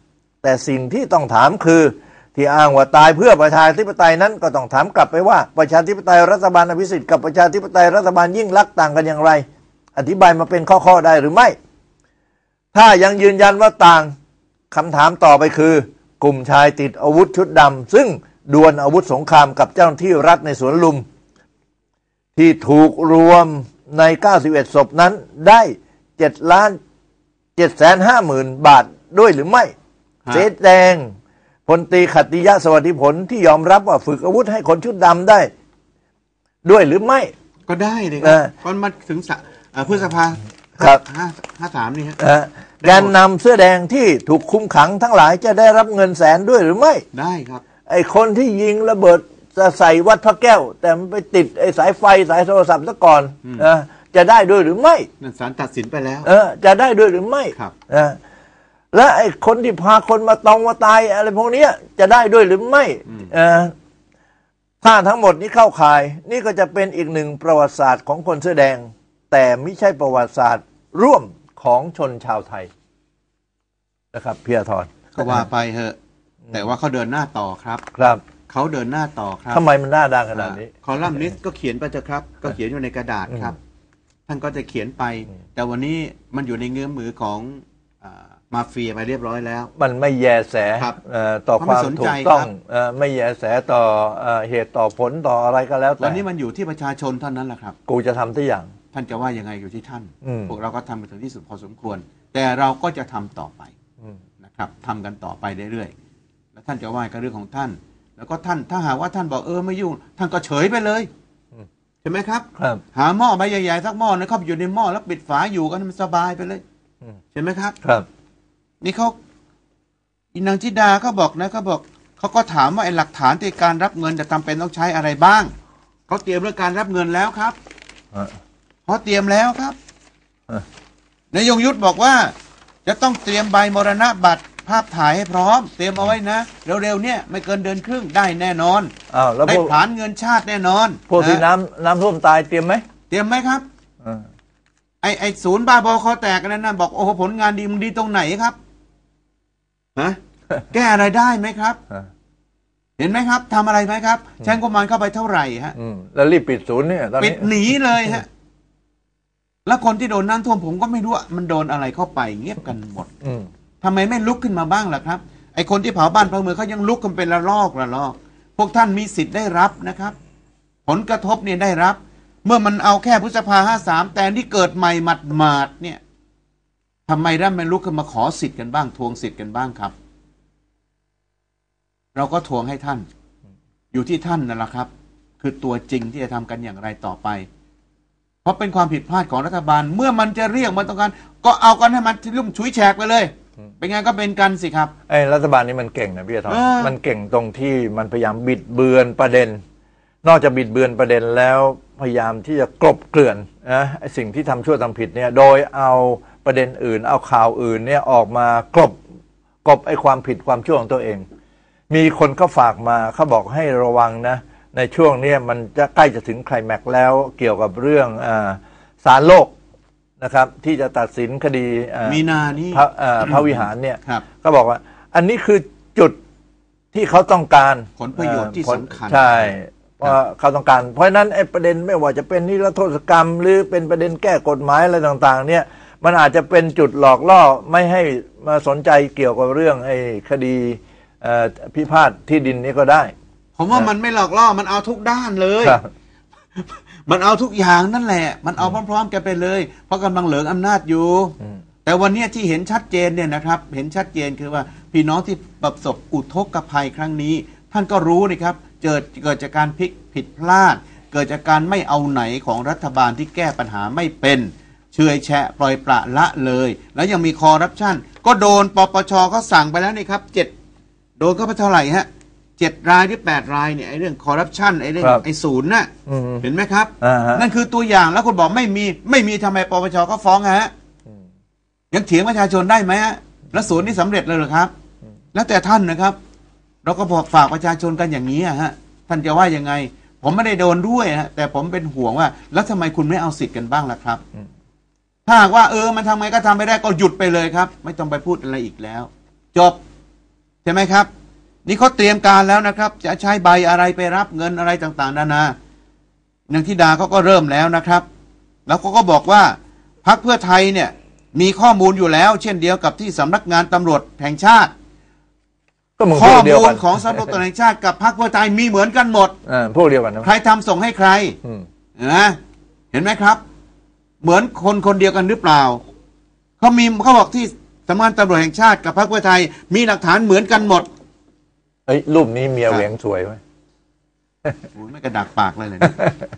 แต่สิ่งที่ต้องถามคือที่อ้างว่าตายเพื่อประชาธิปไตยนั้นก็ต้องถามกลับไปว่าประชาธิปไตยรัฐบาลอภิสิทธิ์กับประชาธิปไตยรัฐบาลยิ่งลักษณ์ต่างกันอย่างไรอธิบายมาเป็นข้อๆได้หรือไม่ถ้ายังยืนยันว่าต่างคำถามต่อไปคือกลุ่มชายติดอาวุธชุดดำซึ่งดวลอาวุธสงครามกับเจ้าหน้าที่รัฐในสวนลุมที่ถูกรวมในเก้าสิบเอ็ดศพนั้นได้เจ็ดล้านเจ็ดแสนห้าหมื่นบาทด้วยหรือไม่เจ๊แดงพลตรีขัตติยะสวัสดิผลที่ยอมรับว่าฝึกอาวุธให้คนชุดดำได้ด้วยหรือไม่ก็ได้เลยครับก่อนมาถึงพฤษภาครับห้าห้าสามนี่ฮะแกนนำเสื้อแดงที่ถูกคุมขังทั้งหลายจะได้รับเงินแสนด้วยหรือไม่ได้ครับไอ้คนที่ยิงระเบิดจะใส่วัดพระแก้วแต่มันไปติดไอ้สายไฟสายโทรศัพท์ซะก่อนนะจะได้ด้วยหรือไม่นั่นศาลตัดสินไปแล้วเออจะได้ด้วยหรือไม่ครับนะและไอ้คนที่พาคนมาตองมาตายอะไรพวกนี้จะได้ด้วยหรือไม่เออถ้าทั้งหมดนี้เข้าข่ายนี่ก็จะเป็นอีกหนึ่งประวัติศาสตร์ของคนเสื้อแดงแต่ไม่ใช่ประวัติศาสตร์ร่วมของชนชาวไทยนะครับพี่อาทรก็ว่าไปเถอะแต่ว่าเขาเดินหน้าต่อครับครับเขาเดินหน้าต่อครับทำไมมันหน้าดังขนาดนี้คอลัมนิสต์ก็เขียนไปเถอะครับก็เขียนอยู่ในกระดาษครับท่านก็จะเขียนไปแต่วันนี้มันอยู่ในเงื้อมมือของมาเฟียไปเรียบร้อยแล้วมันไม่แยแสต่อความถูกต้องไม่แยแสต่อเหตุต่อผลต่ออะไรก็แล้วแต่วันนี้มันอยู่ที่ประชาชนเท่านั้นแหละครับกูจะทำทุกอย่างท่านจะว่ายังไงอยู่ที่ท่านพวกเราก็ทำไปถึงที่สุดพอสมควรแต่เราก็จะทำต่อไปนะครับทำกันต่อไปเรื่อยๆแล้วท่านจะว่าก็เรื่องของท่านแล้วก็ท่านถ้าหากว่าท่านบอกเออไม่ยุ่งท่านก็เฉยไปเลยใช่ไหมครับหาหม้อใบใหญ่ๆสักหม้อนะครับอยู่ในหม้อแล้วปิดฝาอยู่กันมันสบายไปเลยใช่ไหมครับครับนี่เขาอินางธิดาเขาบอกนะเขาบอกเขาก็ถามว่าไอ้หลักฐานในการรับเงินจะจำเป็นต้องใช้อะไรบ้างเขาเตรียมเรื่องการรับเงินแล้วครับเขาเตรียมแล้วครับนายยงยุทธบอกว่าจะต้องเตรียมใบมรณบัตรภาพถ่ายให้พร้อมเตรียมเอาไว้นะเร็วๆเนี่ยไม่เกินเดือนครึ่งได้แน่นอนอ้าวแล้วได้ผลานเงินชาติแน่นอนพวกที่น้ำน้ำท่วมตายเตรียมไหมเตรียมไหมครับไอไอศูนย์บ้าบอคอแตกนั่นน่ะบอกโอ้โหผลงานดีมึงดีตรงไหนครับฮะแก้อะไรได้ไหมครับเห็นไหมครับทำอะไรไหมครับใช้งบประมาณเข้าไปเท่าไหร่ฮะแล้วรีบปิดศูนย์เนี่ยปิดหนีเลยฮะแล้วคนที่โดนน้ำท่วมผมก็ไม่รู้ว่ามันโดนอะไรเข้าไปเงียบกันหมดทำไมไม่ลุกขึ้นมาบ้างล่ะครับไอคนที่เผาบ้านเผาเมืองเขายังลุกกันเป็นระลอกระลอกพวกท่านมีสิทธิ์ได้รับนะครับผลกระทบเนี่ยได้รับเมื่อมันเอาแค่พฤษภาห้าสามแต่ที่เกิดใหม่หมัดหมาดเนี่ยทำไมร่ำไม่ลุกขึ้นมาขอสิทธิ์กันบ้างทวงสิทธิ์กันบ้างครับเราก็ทวงให้ท่านอยู่ที่ท่านนั่นแหละครับคือตัวจริงที่จะทำกันอย่างไรต่อไปเพราะเป็นความผิดพลาดของรัฐบาลเมื่อมันจะเรียกมันต้องการก็เอากันให้มันลุ่มฉุยแฉกไปเลยเป็นไงก็เป็นกันสิครับไอ้รัฐบาลนี้มันเก่งนะพี่อาทรมันเก่งตรงที่มันพยายามบิดเบือนประเด็นนอกจากบิดเบือนประเด็นแล้วพยายามที่จะกลบเกลื่อนนะไอ้สิ่งที่ทำชั่วทำผิดเนี่ยโดยเอาประเด็นอื่นเอาข่าวอื่นเนี่ยออกมากลบกลบไอ้ความผิดความชั่วของตัวเองมีคนก็ฝากมาเขาบอกให้ระวังนะในช่วงนี้มันจะใกล้จะถึงไคลแม็กซ์แล้วเกี่ยวกับเรื่องศาลโลกนะครับที่จะตัดสินคดีมีนานี้พระพระวิหารเนี่ยก็บอกว่าอันนี้คือจุดที่เขาต้องการผลประโยชน์ที่สำคัญใช่ว่าเขาต้องการเพราะฉะนั้นไอ้ประเด็นไม่ว่าจะเป็นนิรโทษกรรมหรือเป็นประเด็นแก้กฎหมายอะไรต่างๆเนี่ยมันอาจจะเป็นจุดหลอกล่อไม่ให้มาสนใจเกี่ยวกับเรื่องไอ้คดีพิพาทที่ดินนี้ก็ได้ผมว่ามันไม่หลอกล่อมันเอาทุกด้านเลยมันเอาทุกอย่างนั่นแหละมันเอาพร้อมๆกันไปเลยเพราะกำลังเหลืออำนาจอยู่แต่วันนี้ที่เห็นชัดเจนเนี่ยนะครับเห็นชัดเจนคือว่าพี่น้องที่ประสบอุทกภัยครั้งนี้ท่านก็รู้นะครับเกิดเกิดจากการพลิกผิดพลาดเกิดจากการไม่เอาไหนของรัฐบาลที่แก้ปัญหาไม่เป็นเฉยแฉะปล่อยปละละเลยแล้วยังมีคอร์รัปชันก็โดนปปชเขาสั่งไปแล้วนี่ครับเจ็ดโดนก็ไปเท่าไหร่ฮะเจ็ดรายหรือแปดรายเนี่ยไอ้เรื่องคอร์รัปชันไอ้เรื่องไอ้ศูนย์น่ะเห็นไหมครับนั่นคือตัวอย่างแล้วคุณบอกไม่มีไม่มีทำไมปปชก็ฟ้องฮะยังเถียงประชาชนได้ไหมฮะแล้วศูนย์นี่สำเร็จเลยหรือครับแล้วแต่ท่านนะครับเราก็บอกฝากประชาชนกันอย่างนี้ฮะท่านจะว่ายังไงผมไม่ได้โดนด้วยฮะแต่ผมเป็นห่วงว่าแล้วทำไมคุณไม่เอาสิทธิ์กันบ้างล่ะครับถ้าหากว่าเออมันทำไงก็ทำไปได้ก็หยุดไปเลยครับไม่ต้องไปพูดอะไรอีกแล้วจบใช่ไหมครับนี่เขาเตรียมการแล้วนะครับจะใช้ใบอะไรไปรับเงินอะไรต่างๆนานานันทิดาเขาก็เริ่มแล้วนะครับแล้วเขาก็บอกว่าพรรคเพื่อไทยเนี่ยมีข้อมูลอยู่แล้วเช่นเดียวกับที่สำนักงานตำรวจแห่งชาติข้อมูลของสำนักงานตำรวจแห่งชาติกับพรรคเพื่อไทยมีเหมือนกันหมดพวกเดียวกันนะใครทำส่งให้ใครนะเห็นไหมครับเหมือนคนคนเดียวกันหรือเปล่าเขามีเขาบอกที่สำนักงานตำรวจแห่งชาติกับพรรคเพื่อไทยมีหลักฐานเหมือนกันหมดเอ้ยรูปนี้เมียเหวงสวยไหมโอ้ยไม่กระดักปากเลยเลย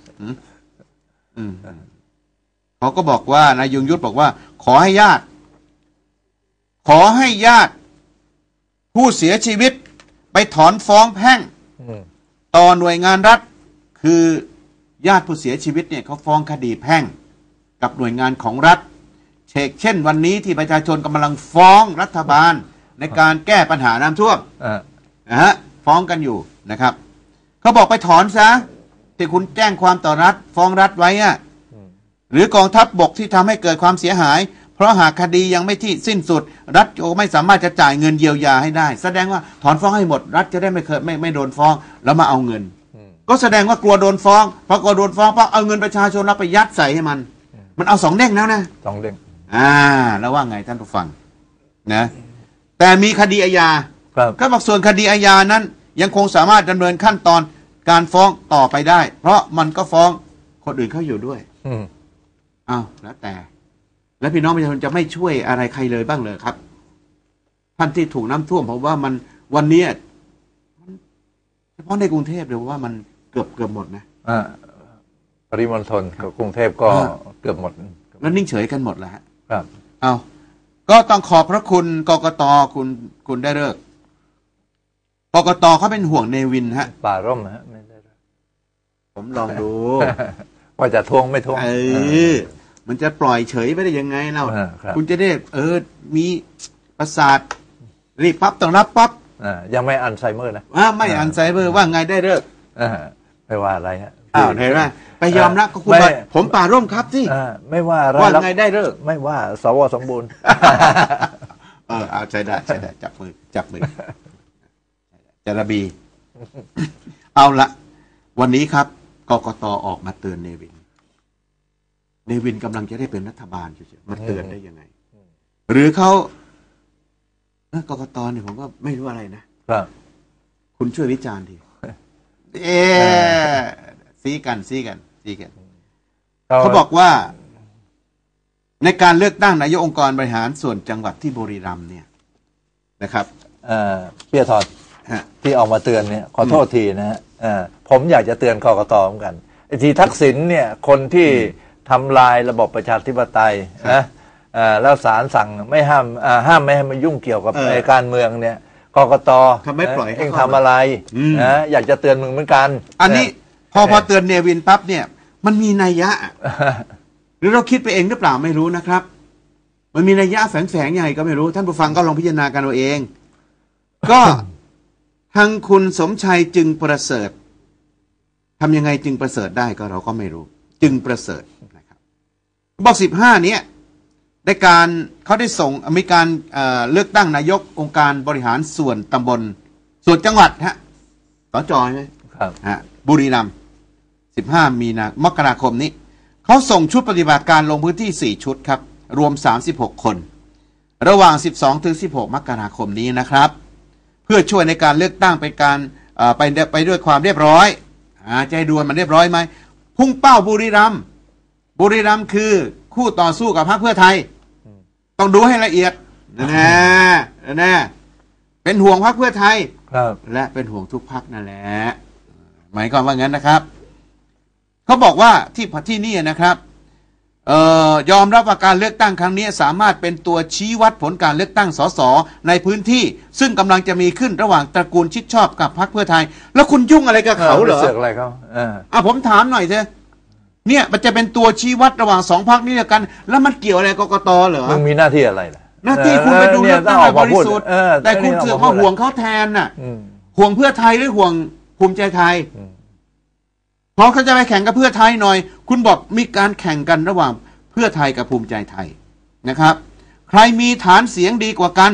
เขาก็บอกว่านายยงยุทธบอกว่าขอให้ญาติขอให้ญาติผู้เสียชีวิตไปถอนฟ้องแพ่งต่อหน่วยงานรัฐคือญาติผู้เสียชีวิตเนี่ยเขาฟ้องคดีแพ่งกับหน่วยงานของรัฐเช่นวันนี้ที่ประชาชนกำลังฟ้องรัฐบาลในการแก้ปัญหาน้ำท่วมนะฮะฟ้องกันอยู่นะครับเขาบอกไปถอนซะที่คุณแจ้งความต่อรัฐฟ้องรัฐไว้อะหรือกองทัพบกที่ทำให้เกิดความเสียหายเพราะหากคดียังไม่ที่สิ้นสุดรัฐก็ไม่สามารถจะจ่ายเงินเยียวยาให้ได้แสดงว่าถอนฟ้องให้หมดรัฐจะได้ไม่เคยไม่ไม่โดนฟ้องแล้วมาเอาเงินก็แสดงว่ากลัวโดนฟ้องพอกลัวโดนฟ้องเพราะเอาเงินประชาชนเราไปยัดใส่ให้มันมันเอาสองเด้งแล้วนะสองเด้งอ่าแล้วว่าไงท่านผู้ฟังนะแต่มีคดีอาญาก็บอกส่วนคดีอาญานั้นยังคงสามารถดำเนินขั้นตอนการฟ้องต่อไปได้เพราะมันก็ฟ้องคนอื่นเขาอยู่ด้วยอืมอ้าวแล้วแต่แล้วพี่น้องประชาชนจะไม่ช่วยอะไรใครเลยบ้างเลยครับท่านที่ถูกน้ำท่วมผมว่ามันวันนี้เฉพาะในกรุงเทพเลยว่ามันเกือบเกือบหมดนะอ่าปริมณฑลกับกรุงเทพก็เกือบหมดแล้วนิ่งเฉยกันหมดแล้วครับเอาก็ต้องขอบพระคุณกกตคุณคุณได้เลิกกกตเขาเป็นห่วงเนวินฮะป่าร่มฮะไม่ได้ผมลองดูว่าจะทวงไม่ทวงเออมันจะปล่อยเฉยไม่ได้ยังไงเล่าคุณจะได้เออมีประสาทรีบปั๊บต้องรับปั๊บยังไม่อัลไซเมอร์นะอ่าไม่อัลไซเมอร์ว่าไงได้เลิกไม่ว่าอะไรฮะอ้าวเห็นไหมไปยอมรับก็คุณว่าผมป่าร่มครับสิไม่ว่าอะไรว่าไงได้เลิกไม่ว่าสวสมบูรณ์เออเอาใจได้ใจได้จับมือจับมือจระบีเอาละวันนี้ครับกกตออกมาเตือนเนวินเนวินกำลังจะได้เป็นรัฐบาลเฉยๆมาเตือนได้ยังไงหรือเขากกตเนี่ยผมก็ไม่รู้อะไรนะครับคุณช่วยวิจารณ์ทีเออซีกันซีกันซีกันเขาบอกว่าในการเลือกตั้งนายกองค์กรบริหารส่วนจังหวัดที่บุรีรัมย์เนี่ยนะครับเอ่อเปียทอดที่ออกมาเตือนเนี่ยขอโทษทีนะฮะผมอยากจะเตือนกกตเหมือนกันไอ้ทีทักษิณเนี่ยคนที่ทำลายระบบประชาธิปไตยนะแล้วศาลสั่งไม่ห้ามห้ามไม่ให้มายุ่งเกี่ยวกับการเมืองเนี่ยกกตทำไม่ปล่อยเองทำอะไรนะอยากจะเตือนมึงเหมือนกันอันนี้พอพอเตือนเนวินปั๊บเนี่ยมันมีนัยยะหรือเราคิดไปเองหรือเปล่าไม่รู้นะครับมันมีนัยยะแฝงๆยังไงก็ไม่รู้ท่านผู้ฟังก็ลองพิจารณากันเอาเองก็ทางคุณสมชัยจึงประเสริฐทำยังไงจึงประเสริฐได้ก็เราก็ไม่รู้จึงประเสริฐนะครับบอกสิบห้าเนี้ยได้การเขาได้ส่งมีการเลือกตั้งนายกองค์การบริหารส่วนตำบลส่วนจังหวัดฮะสจใช่ไหมครับฮะบุรีรัมย์สิบห้ามีนามกราคมนี้เขาส่งชุดปฏิบัติการลงพื้นที่สี่ชุดครับรวมสามสิบหกคนระหว่างสิบสองถึงสิบหกมกราคมนี้นะครับเพื่อช่วยในการเลือกตั้งเป็นการไปไปด้วยความเรียบร้อยใจดวนมันเรียบร้อยไหมพุ่งเป้าบุรีรัมย์บุรีรัมย์คือคู่ต่อสู้กับพรรคเพื่อไทยต้องดูให้ละเอียดนะนะเป็นห่วงพรรคเพื่อไทยและเป็นห่วงทุกพรรคนั่นแหละหมายความว่างั้นนะครับเขาบอกว่าที่ที่นี่นะครับเอ่อยอมรับว่าการเลือกตั้งครั้งนี้สามารถเป็นตัวชี้วัดผลการเลือกตั้งสสในพื้นที่ซึ่งกำลังจะมีขึ้นระหว่างตระกูลชิดชอบกับพรรคเพื่อไทยแล้วคุณยุ่งอะไรกับเขาเหรอเสือกอะไรเขาอ่าผมถามหน่อยเถอะเนี่ยมันจะเป็นตัวชี้วัดระหว่างสองพรรคนี้เดียวกันแล้วมันเกี่ยวอะไรกกตเหรอมึงมีหน้าที่อะไรล่ะหน้าที่คุณไปดูเลือกตั้งบริสุทธิ์แต่คุณเสือกมาห่วงเขาแทนน่ะห่วงเพื่อไทยหรือห่วงภูมิใจไทยเพราะเขาจะไปแข่งกับเพื่อไทยหน่อยคุณบอกมีการแข่งกันระหว่างเพื่อไทยกับภูมิใจไทยนะครับใครมีฐานเสียงดีกว่ากัน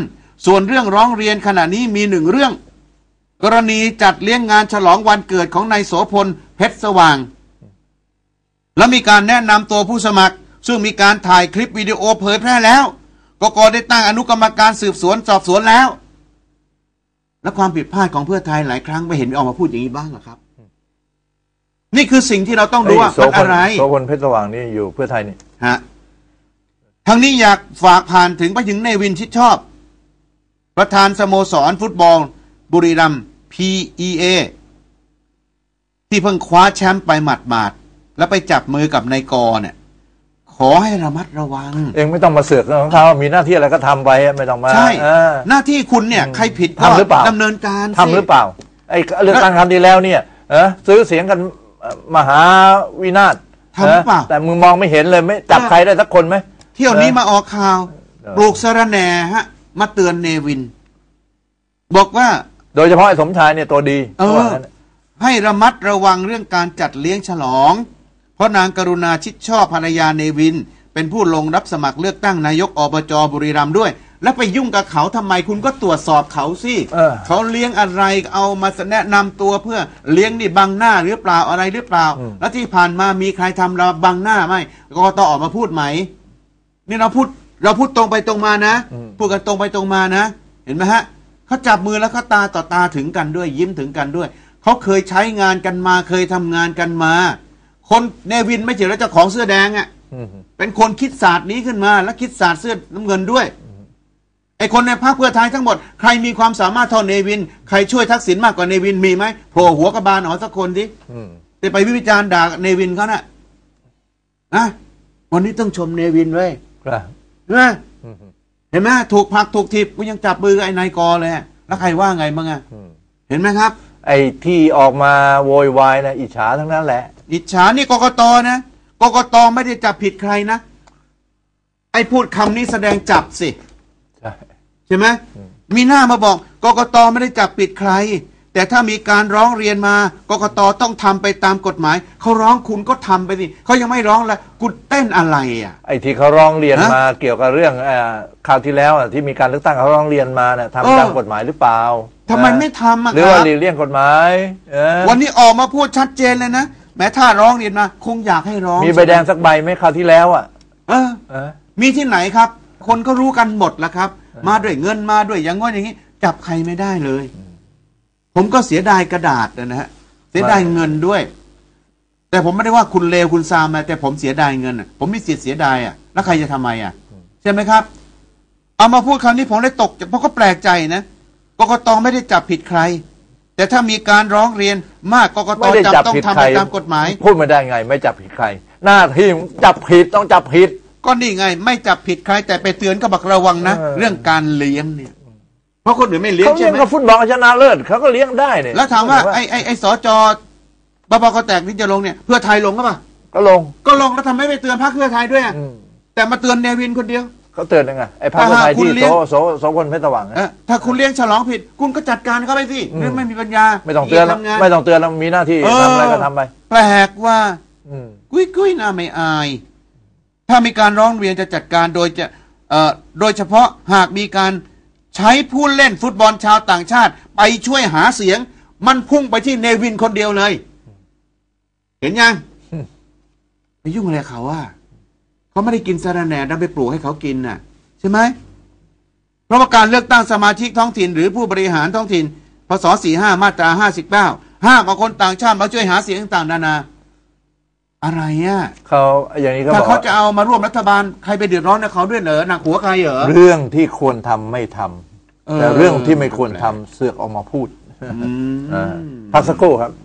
ส่วนเรื่องร้องเรียนขณะนี้มีหนึ่งเรื่องกรณีจัดเลี้ยงงานฉลองวันเกิดของนายโสพลเพชรสว่างและมีการแนะนำตัวผู้สมัครซึ่งมีการถ่ายคลิปวิดีโอเผยแพร่แล้วกก.ได้ตั้งอนุกรรมการสืบสวนสอบสวนแล้วและความผิดพลาดของเพื่อไทยหลายครั้งไม่เห็นออกมาพูดอย่างนี้บ้างหรอครับนี่คือสิ่งที่เราต้องดูว่ามันอะไรโสพลเพชรสว่างนี่อยู่เพื่อไทยนี่ฮะทั้งนี้อยากฝากผ่านถึงไปถึงเนวินชิดชอบประธานสโมสรฟุตบอลบุรีรัมย์ พี อี เอ ที่เพิ่งคว้าแชมป์ไปหมาดๆแล้วไปจับมือกับนายกเนี่ยขอให้ระมัดระวังเองไม่ต้องมาเสือกของเขามีหน้าที่อะไรก็ทำไปไม่ต้องมาใช่หน้าที่คุณเนี่ยใครผิดทำหรือเปล่าดำเนินการทำหรือเปล่าไอ้เรื่องการครั้งที่แล้วเนี่ยเออซื้อเสียงกันมหาวินาศทำหรือเปล่าแต่มึงมองไม่เห็นเลยไม่จับใครได้สักคนไหมเที่ยวนี้มาออกข่าวปลูกสะระแหน่ฮะมาเตือนเนวินบอกว่าโดยเฉพาะไอ้สมชายเนี่ยตัวดีเออให้ระมัดระวังเรื่องการจัดเลี้ยงฉลองเพราะนางกรุณาชิดชอบภรรยาเนวินเป็นผู้ลงรับสมัครเลือกตั้งนายกอบจบุรีรัมย์ด้วยแล้วไปยุ่งกับเขาทำไมคุณก็ตรวจสอบเขาสิเออเขาเลี้ยงอะไรเอามาแนะนำตัวเพื่อเลี้ยงนี่บังหน้าหรือเปล่าอะไรหรือเปล่าแล้วที่ผ่านมามีใครทำเราบังหน้าไหมกกต.ออกมาพูดไหมนี่เราพูดเราพูดตรงไปตรงมานะพูดกันตรงไปตรงมานะเห็นไหมฮะเขาจับมือแล้วเขาตาต่อตาถึงกันด้วยยิ้มถึงกันด้วยเขาเคยใช้งานกันมาเคยทำงานกันมาคนเนวินไม่ใช่แล้วเจ้าของเสื้อแดงอ่ะเป็นคนคิดศาสตร์นี้ขึ้นมาและคิดศาสตร์เสื้อน้ำเงินด้วยไอคนในพรรคเพื่อไทยทั้งหมดใครมีความสามารถเท่าเนวินใครช่วยทักษิณมากกว่าเนวินมีไหมโผล่หัวกระบาลออกสักคนดิแต่ไปวิจารณ์ด่าเนวินเขาน่ะนะวันนี้ต้องชมเนวินไว้เห็นไหมเห็นไหมถูกผลักถูกถีบกูยังจับมือไอ้นายกอเลยแล้วใครว่าไงบ้างอ่ะเห็นไหมครับไอ้ที่ออกมาโวยวายนะอิจฉาทั้งนั้นแหละอิจฉานี่กกต.นะกกต.ไม่ได้จับผิดใครนะไอ้พูดคำนี้แสดงจับสิใช่ใช่ไหมมีหน้ามาบอกกกต.ไม่ได้จับผิดใครแต่ถ้ามีการร้องเรียนมากกต.ต้องทำไปตามกฎหมายเขาร้องคุณก็ทำไปสิเขายังไม่ร้องแล้วคุณเต้นอะไรอ่ะไอ้ที่เขาร้องเรียนมาเกี่ยวกับเรื่องคราวที่แล้วที่มีการเลือกตั้งเขาร้องเรียนมาเนี่ยทำตามกฎหมายหรือเปล่าทำไมไม่ทำอ่ะหรือว่าหลีกเลี่ยงกฎหมายวันนี้ออกมาพูดชัดเจนเลยนะแม้ถ้าร้องเรียนมาคงอยากให้ร้องมีใบแดงสักใบไหมคราวที่แล้วอ่ะเออมีที่ไหนครับคนก็รู้กันหมดแล้วครับมาด้วยเงินมาด้วยอย่างงี้อย่างนี้จับใครไม่ได้เลยผมก็เสียดายกระดาษนะฮะเสียดายเงินด้วยแต่ผมไม่ได้ว่าคุณเลวคุณซามนะแต่ผมเสียดายเงินอ่ะผมมีสิทธิ์เสียดายอ่ะแล้วใครจะทำไมอ่ะใช่ไหมครับเอามาพูดคำนี้ผมเลยตกเพราะก็แปลกใจนะกกต.ไม่ได้จับผิดใครแต่ถ้ามีการร้องเรียนมากกกต.จำต้องทำไปตามกฎหมายพูดไม่ได้ไงไม่จับผิดใครหน้าที่จับผิดต้องจับผิดก็นี่ไงไม่จับผิดใครแต่ไปเตือนก็บอกระวังนะเรื่องการเลี้ยงเนี่ยเพราะคนอื่นไม่เลี้ยงใช่ไหมเขาเลี้ยงกับฟุตบอลชนะเลิศเขาก็เลี้ยงได้เนี่ยแล้วถามว่าไอ้ไอ้ไอ้สจบปกแตกที่จะลงเนี่ยเพื่อไทยลงก็ป่ะก็ลงก็ลงแล้วทำไมไม่เตือนพรรคเพื่อไทยด้วยอ่ะแต่มาเตือนเนวินคนเดียวเขาเตือนยังไงไอ้พรรคเพื่อไทยที่โสโสโสพลเพชรสว่างถ้าคุณเลี้ยงฉลองผิดคุณก็จัดการเขาไปสิเรื่องไม่มีปัญญาไม่ต้องเตือนไม่ต้องเตือนแล้วมีหน้าที่ทำอะไรก็ทำไปแปลกว่ากุ้ยกุ้ยน่าไม่อายถ้ามีการร้องเรียนจะจัดการโดยจะเอ่อโดยเฉพาะหากมีการใช้ผู้เล่นฟุตบอลชาวต่างชาติไปช่วยหาเสียงมันพุ่งไปที่เนวินคนเดียวเลยเห็นยังไปยุ่งอะไรเขาว่าเขาไม่ได้กินสะระแหน่ดันไปปลูกให้เขากินน่ะใช่ไหมเพราะว่าการเลือกตั้งสมาชิกท้องถิ่นหรือผู้บริหารท้องถิ่นพศสี่ห้ามาตราห้าสิบเก้าห้ามเอาคนต่างชาติมาช่วยหาเสียงต่างๆนานาอะไรอ่ะเขาอย่างนี้เขาบอกถ้าเขาจะเอามาร่วมรัฐบาลใครไปเดือดร้อนนะเขาด้วยเหรอหนักหัวใครเหรอเรื่องที่ควรทำไม่ทำแต่เรื่องที่ไม่ควรทำเสือกออกมาพูดพักสักครู่ครับ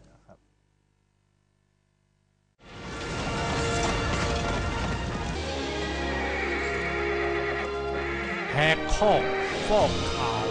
แหกข้อฟอกข่าว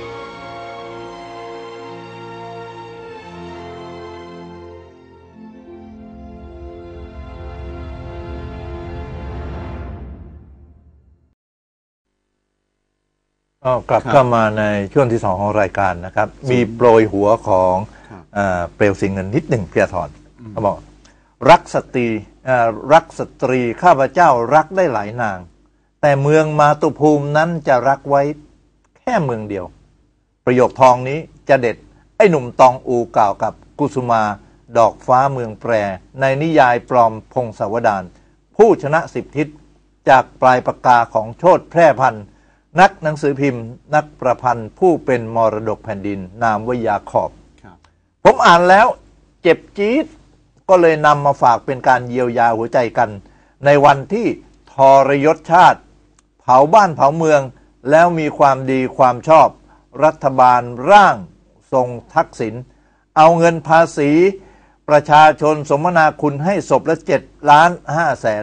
ก็กลับเข้ามาในช่วงที่สองของรายการนะครับมีโปรยหัวของเปลวสิงห์เงินนิดหนึ่งเพียรถอนเขาบอกรักสตรีรักสตรีข้าพเจ้ารักได้หลายนางแต่เมืองมาตุภูมินั้นจะรักไว้แค่ค่เมืองเดียวประโยคทองนี้จะเด็ดไอ้หนุ่มตองอูกล่าวกับกุสุมาดอกฟ้าเมืองแปรในนิยายปลอมพงศาวดารผู้ชนะสิบทิศจากปลายปากกาของโชติแพร่พันธ์นักหนังสือพิมพ์นักประพันธ์ผู้เป็นมรดกแผ่นดินนามว่ายาขอบผมอ่านแล้วเจ็บจี๊ดก็เลยนำมาฝากเป็นการเยียวยาหัวใจกันในวันที่ทรยศชาติเผาบ้านเผาเมืองแล้วมีความดีความชอบรัฐบาลร่างทรงทักษิณเอาเงินภาษีประชาชนสมนาคุณให้ศพละเจ็ดล้านห้าแสน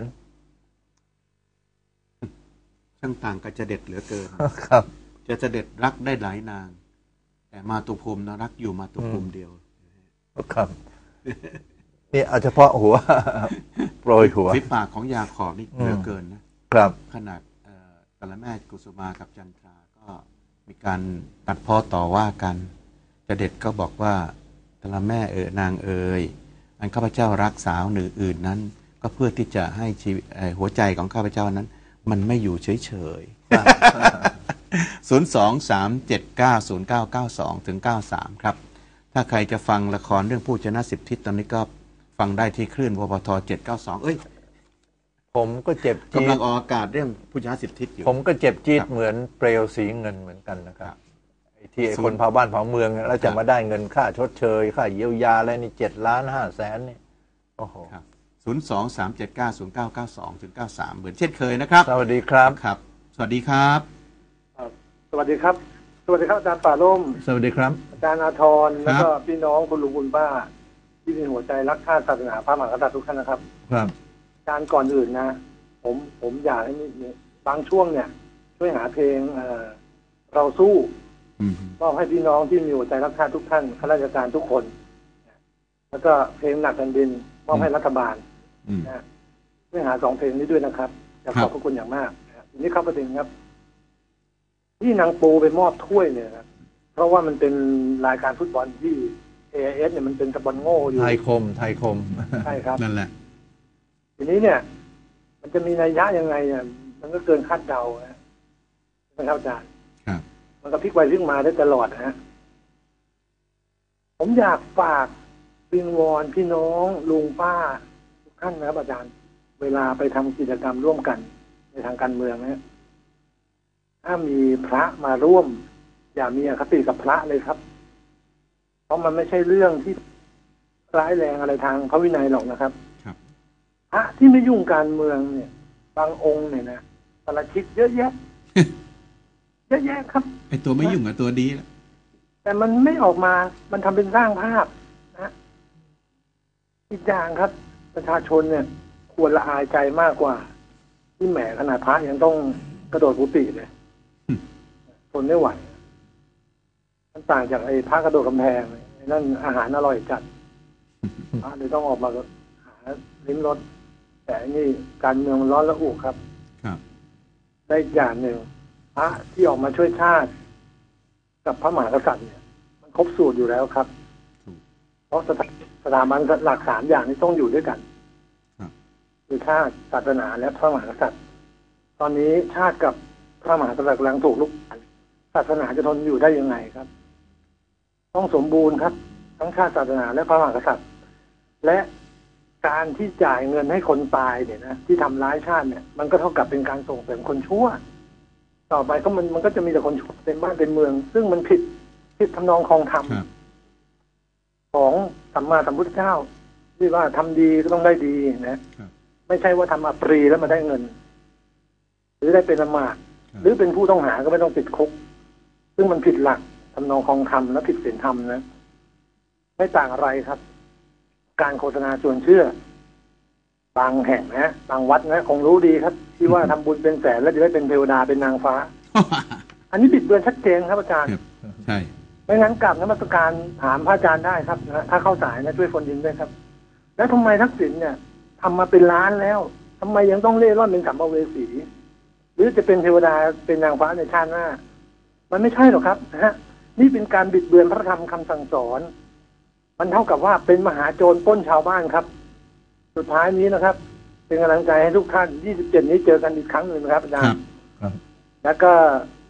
ช่างต่างกับจะเด็ดเหลือเกินครับจะจะเด็ดรักได้หลายนางแต่มาตุภูมินะรักอยู่มาตุภูมิเดียวครับนี่เอาเฉพาะหัวโปรยหัวฝีปากของยาขอบนี่เหลือเกินนะครับขนาดกาละแม่กุสุมากับจันทราก็มีการตัดพ้อต่อว่ากันจะเด็ดก็บอกว่ากาละแม่เอ๋นางเอ๋ยอันข้าพเจ้ารักสาวหนึ่งอื่นนั้นก็เพื่อที่จะให้ชีวิตหัวใจของข้าพเจ้านั้นมันไม่อยู่เฉยๆศูนย์สองสามเจ็ดเก้าศูนย์เก้าเก้าสองถึงเก้าสามครับถ้าใครจะฟังละครเรื่องผู้ชนะสิบทิศตอนนี้ก็ฟังได้ที่คลื่นวปทเจ็ดเก้าสองเอ้ยผมก็เจ็บจี๊ดกำลังออกอากาศเรื่องผู้ชนะสิบทิศอยู่ผมก็เจ็บจี๊ดเหมือนเปลวสีเงินเหมือนกันนะครับที่ไอ้คนเผาบ้านเผาเมืองแล้วจะมาได้เงินค่าชดเชยค่าเยียวยาอะไรนี่เจ็ดล้านห้าแสนนี่โอ้โหศูนย์สองสามเจ็ดเก้าศูนย์เก้าเก้าสองถึงเก้าสามเหมือนเช่นเคยนะครับสวัสดีครับครับสวัสดีครับสวัสดีครับสวัสดีครับอาจารย์ป่าล่มสวัสดีครับอาจารย์อาทรแล้วก็พี่น้องคุณลุงคุณป้าที่มีหัวใจรักชาติศาสนาพระมหากษัตริย์ทุกท่านนะครับครับการก่อนอื่นนะผมผมอยากให้มีบางช่วงเนี่ยช่วยหาเพลงเอ่อเราสู้มอบให้พี่น้องที่มีหัวใจรักชาติทุกท่านข้าราชการทุกคนแล้วก็เพลงหนักแผ่นดินมอบให้รัฐบาลนะช่วยหาสองเพลงนี้ด้วยนะครับอยากขอบพระคุณอย่างมากทีนี้ครับประเด็นครับที่นางปูไปมอบถ้วยเนี่ยนะเพราะว่ามันเป็นรายการฟุตบอลที่ เอ ไอ เอส เนี่ยมันเป็นตะบอลโง่อยู่ไทยคมไทยคมใช่ครับนั่นแหละทีนี้เนี่ยมันจะมีนัยยะยังไงเนี่ยมันก็เกินคาดเดานะนะครับอาจารย์ครับมันก็พลิกไปพลิกมาได้ตลอดนะฮะผมอยากฝากวิงวอนพี่น้องลุงป้าทุกท่านนะครับอาจารย์เวลาไปทำกิจกรรมร่วมกันในทางการเมืองนะถ้ามีพระมาร่วมอย่ามีอคติกับพระเลยครับเพราะมันไม่ใช่เรื่องที่ร้ายแรงอะไรทางพระวินัยหรอกนะครับพระที่ไม่ยุ่งการเมืองเนี่ยบางองค์เนี่ยนะปราชิกเยอะแยะเยอะแยะครับไอตัวไม่ยุ่งกับตัวดีแล้วแต่มันไม่ออกมามันทำเป็นสร้างภาพนะอีกอย่างครับประชาชนเนี่ยควรละอายใจมากกว่าที่แหมขนาดพระยังต้องกระโดดกุฏิเลยทนไม่ไหวมันต่างจากไอ้พระกระโดดกำแพงนั่นอาหารอร่อยจัดพระเลยต้องออกมาหาลิ้มรสแต่นี่การเมืองมันร้อนระอุครับครับได้อย่างหนึ่งพระที่ออกมาช่วยชาติกับพระมหากษัตริย์เนี่ยมันครบสูตรอยู่แล้วครับเพราะสถาบันหลักสามอย่างนี้ต้องอยู่ด้วยกันคือชาติศาสนาและพระมหากษัตริย์ตอนนี้ชาติกับพระมหากษัตริย์กำลังถูกลุกศาสนาจะทนอยู่ได้ยังไงครับต้องสมบูรณ์ครับทั้งชาติศาสนาและพระมหากษัตริย์และการที่จ่ายเงินให้คนตายเนี่ยนะที่ทำร้ายชาติเนี่ยมันก็เท่ากับเป็นการส่งเสริมคนชั่วต่อไปก็มันมันก็จะมีแต่คนชั่วเต็มบ้านเต็มเมืองซึ่งมันผิดผิดทำนองครองธรรมของสัมมาสัมพุทธเจ้าที่ว่าทำดีก็ต้องได้ดีนะไม่ใช่ว่าทำอัปรีแล้วมาได้เงินหรือได้เป็นละหมาดหรือเป็นผู้ต้องหาก็ไม่ต้องติดคุกซึ่งมันผิดหลักทำนองครองธรรมและผิดศีลธรรมนะไม่ต่างอะไรครับการโฆษณาชวนเชื่อบางแห่งนะบางวัดนะคงรู้ดีครับที่ว่าทำบุญเป็นแสนแล้วจะได้เป็นเทวดาเป็นนางฟ้า อันนี้บิดเบือนชัดเจนครับอาจารย์ใช่ไม่งั้นกลับนมัสการถามพระอาจารย์ได้ครับนะถ้าเข้าสายนะช่วยคนยินด้วยครับแล้วทำไมทักษิณเนี่ยทำมาเป็นล้านแล้วทำไมยังต้องเล่ร่อนเป็นสัมภเวสีหรือจะเป็นเทวดาเป็นนางฟ้าในชาติหน้ามันไม่ใช่หรอกครับนะฮะนี่เป็นการบิดเบือนพระธรรมคำสั่งสอนมันเท่ากับว่าเป็นมหาโจรปล้นชาวบ้านครับสุดท้ายนี้นะครับเป็นกำลังใจให้ทุกท่านยี่สิบเจ็ดนี้เจอกันอีกครั้งหนึ่งนะครับอาจารย์แล้วก็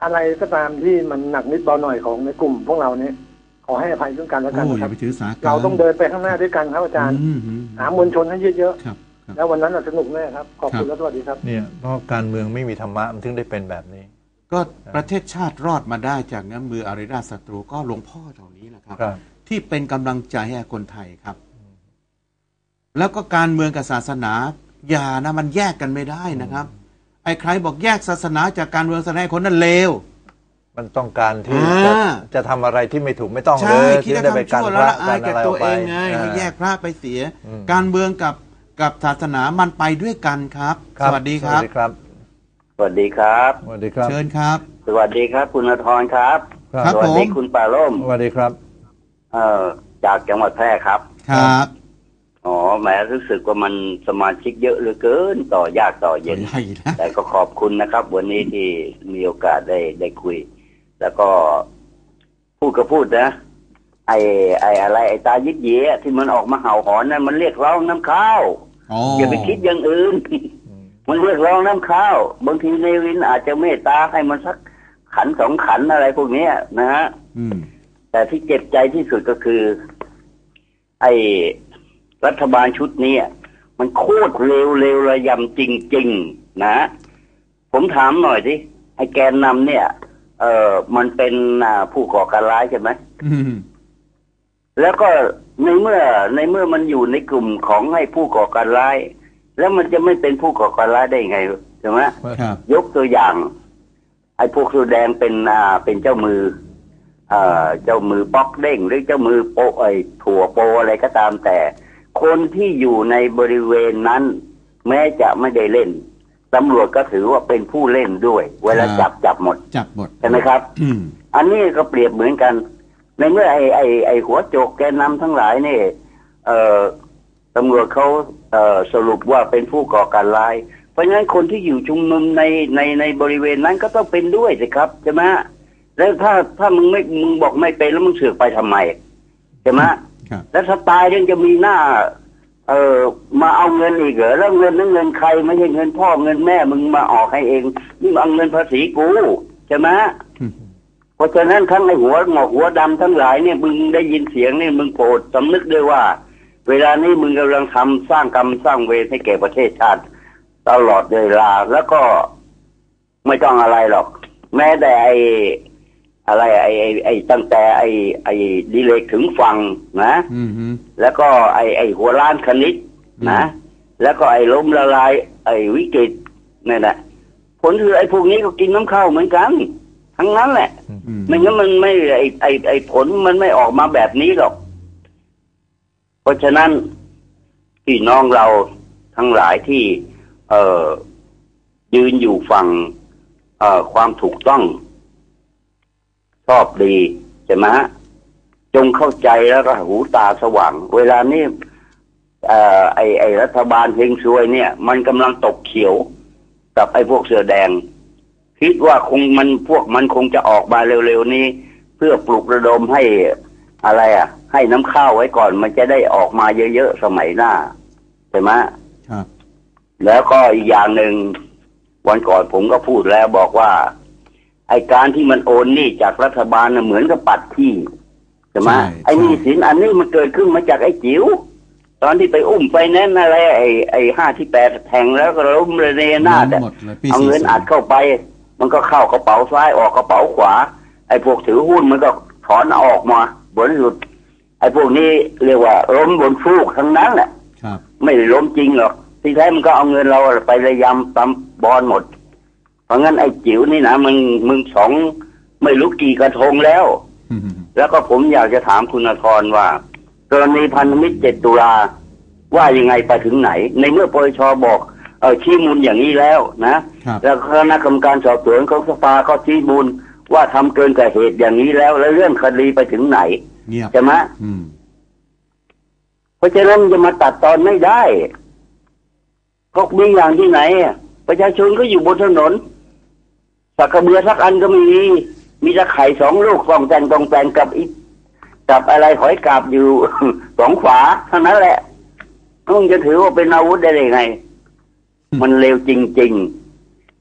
อะไรก็ตามที่มันหนักนิดเบาหน่อยของในกลุ่มพวกเราเนี่ยขอให้อภัยซึ่งกันและกันโอ้นะอครัย่าบไปถือสาการเราต้องเดินไปข้างหน้าด้วยกันครับอาจารย์อืมอืมหามวลชนให้เยอะครับครับๆแล้ววันนั้นน่ะสนุกแน่ครับขอบคุณครับและสวัสดีครับเนี่ยเพราะการเมืองไม่มีธรรมะมันถึงได้เป็นแบบนี้ก็ประเทศชาติรอดมาได้จากน้ำมืออาริราชศัตรูก็หลวงพ่อเหล่านี้แหละครับครับที่เป็นกำลังใจให้คนไทยครับ แล้วก็การเมืองกับศาสนาอย่านะมันแยกกันไม่ได้นะครับ ไอ้ใครบอกแยกศาสนาจากการเมืองศาสนาคนนั้นเลวมันต้องการที่อ่าจะจะทำอะไรที่ไม่ถูกไม่ต้องเลใช่ยคิดที่จะได้ไปทำกันชั่วพแล้วระละอายกัแก่นอะไรตัวออกไปเองไงให้แยกพระไปเสีย การเมืองกับกับศาสนามันไปด้วยกันครับครับสวัสดีครับสวัสดีครับสวัสดีครับสวัสดีครับเชิญครับสวัสดีครับ คุณอธรครับครับสวัสดีผมคุณป่าล่มสวัสดีครับเอ่อจากจังหวัดแพร่ครับครับอ๋อแหมรู้สึกว่ามันสมาชิกเยอะเหลือเกิน ต่อยากต่อเย็นใหญ่นะแต่ก็ขอบคุณนะครับ วันนี้ที่มีโอกาสได้ได้คุย แล้วก็พูดก็พูดนะ ไอ้ไอ้อะไรไอ้ตายิบเยะที่มันออกมาเห่าหอนนั่นมันเรียกร้องน้ำข้าวอ๋ออย่าไปคิดอย่างอื่น มันเรียกร้องน้ำข้าว บางทีเนวินอาจจะเมตตาให้มันสักขันสองขันอะไรพวกเนี้ยนะฮะอืมแต่ที่เจ็บใจที่สุดก็คือ ไอ้รัฐบาลชุดนี้มันโคตรเลวเลวระยำจริงๆนะ ผมถามหน่อยดิไอ้แกนนำเนี่ย เออมันเป็นอ่าผู้ก่อการร้ายใช่ไหมอืมแล้วก็ในเมื่อในเมื่อมันอยู่ในกลุ่มของให้ผู้ก่อการร้าย แล้วมันจะไม่เป็นผู้ก่อการร้ายได้ยังไงใช่ไหมครับยกตัวอย่าง ไอ้พวกแสดงเป็นอ่าเป็นเจ้ามืออ่าเจ้ามือป๊อกเด้งหรือเจ้ามือโปไอ้ถั่วโปอะไรก็ตามแต่คนที่อยู่ในบริเวณนั้น แม้จะไม่ได้เล่นตำรวจก็ถือว่าเป็นผู้เล่นด้วย เวลาจับจับหมดจับหมดใช่ไหมครับอืมอันนี้ก็เปรียบเหมือนกัน ในเมื่อไอ้ไอ้ไอ้หัวโจกแกนนำทั้งหลายนี่เอ่อตำรวจเขาเอ่อสรุปว่าเป็นผู้ก่อการร้าย เพราะฉะนั้นคนที่อยู่ชุมนุมในในในบริเวณนั้นก็ต้องเป็นด้วยสิครับใช่ไหมแล้วถ้าถ้ามึงไม่มึงบอกไม่เป็นแล้วมึงเสือกไปทำไมใช่ไหมครับแล้วถ้าตายยังจะมีหน้า เอ่อมาเอาเงินอีกเหรอแล้วเงินนั้นเงินใครไม่ใช่เงินพ่อเงินแม่มึงมาออกให้เองนี่มึงเอาเงินภาษีกูใช่ไหมอืมเพราะฉะนั้นทั้งไอ้หัวหงอกหัวดำทั้งหลายเนี่ยมึงได้ยินเสียงนี่มึงโปรดสำนึกด้วยว่า เวลานี้มึงกำลังทำสร้างกรรมสร้างเวรให้แก่ประเทศชาติตลอดเวลาแล้วก็ไม่ต้องอะไรหรอก แม้แต่ไอ้อะไรไอ้ไอ้ไอ้ตั้งแต่ไอ้ไอ้ดีเลกถึงฝั่งนะอืมฮึแล้วก็ไอ้ไอ้หัวล้านคณิตนะ แล้วก็ไอ้ล้มละลาย ไอ้วิกฤตนี่แหละผลคือไอ้พวกนี้ก็กินน้ำข้าวเหมือนกันทั้งนั้นแหละอืมไม่งั้นมันไม่ไอ้ไอ้ไอ้ผลมันไม่ออกมาแบบนี้หรอก เพราะฉะนั้นพี่น้องเราทั้งหลายที่ เอ่อยืนอยู่ฝั่งเอ่อความถูกต้อง ชอบดีใช่ไหมฮะจงเข้าใจแล้วก็หูตาสว่าง เวลานี้เอ่อไอ้ไอ้รัฐบาลเฮงซวยเนี่ย มันกำลังตกเขียวกับไอ้พวกเสือแดง คิดว่าคงมันพวกมันคงจะออกมาเร็วๆนี้ เพื่อปลุกระดมให้อะไรอ่ะ ให้น้ำข้าวไว้ก่อน มันจะได้ออกมาเยอะๆสมัยหน้าใช่ไหมครับแล้วก็อีกอย่างหนึ่งวันก่อนผมก็พูดแล้วบอกว่าไอการที่มันโอนหนี้จากรัฐบาลน่ะเหมือนกับปัดที่ใช่ไหมไอ้หนี้สินอันนี้มันเกิดขึ้นมาจากไอ้จิ๋วตอนที่ไปอุ้มไปแน่นอะไรไอ้ไอ้ห้าที่แปดแทงแล้วก็ล้มระเนระนาดหมดเลยปีเอาเงินสี่สิบอัดเข้าไป มันก็เข้ากระเป๋าซ้ายออกกระเป๋าขวา ไอ้พวกถือหุ้นมันก็ถอนออกมาบนสุดไอ้พวกนี้เรียกว่าล้มบนฟูกทั้งนั้นแหละครับไม่ได้ล้มจริงหรอกที่แท้มันก็เอาเงินเราไประยำตามบอลหมด เพราะงั้นไอ้จิ๋วนี่นะมึงมึงสองไม่รู้กี่กระทงแล้วอืมแล้วก็ผมอยากจะถามคุณธรว่ากรณีพันธมิตรเจ็ดตุลาว่ายังไงไปถึงไหน ในเมื่อปปชบอกเออชี้มูลอย่างนี้แล้วนะครับ แล้วคณะกรรมการสอบสวนของสภาก็ชี้มูลว่าทำเกินกว่าเหตุอย่างนี้แล้ว แล้วเรื่องคดีไปถึงไหนเงียบใช่ไหมอืมเพราะฉะนั้นจะมาตัดตอนไม่ได้ก็มีอย่างที่ไหนอะประชาชนก็อยู่บนถนนสักกระเบือสักอันก็ไม่มีมีตะไคร่สองลูกกองแตงกองแตงกับอีกกับอะไรหอยกาบอยู่ สองฝาเท่านั้นแหละมึงจะถือว่าเป็นอาวุธได้ยังไง มันเลวจริง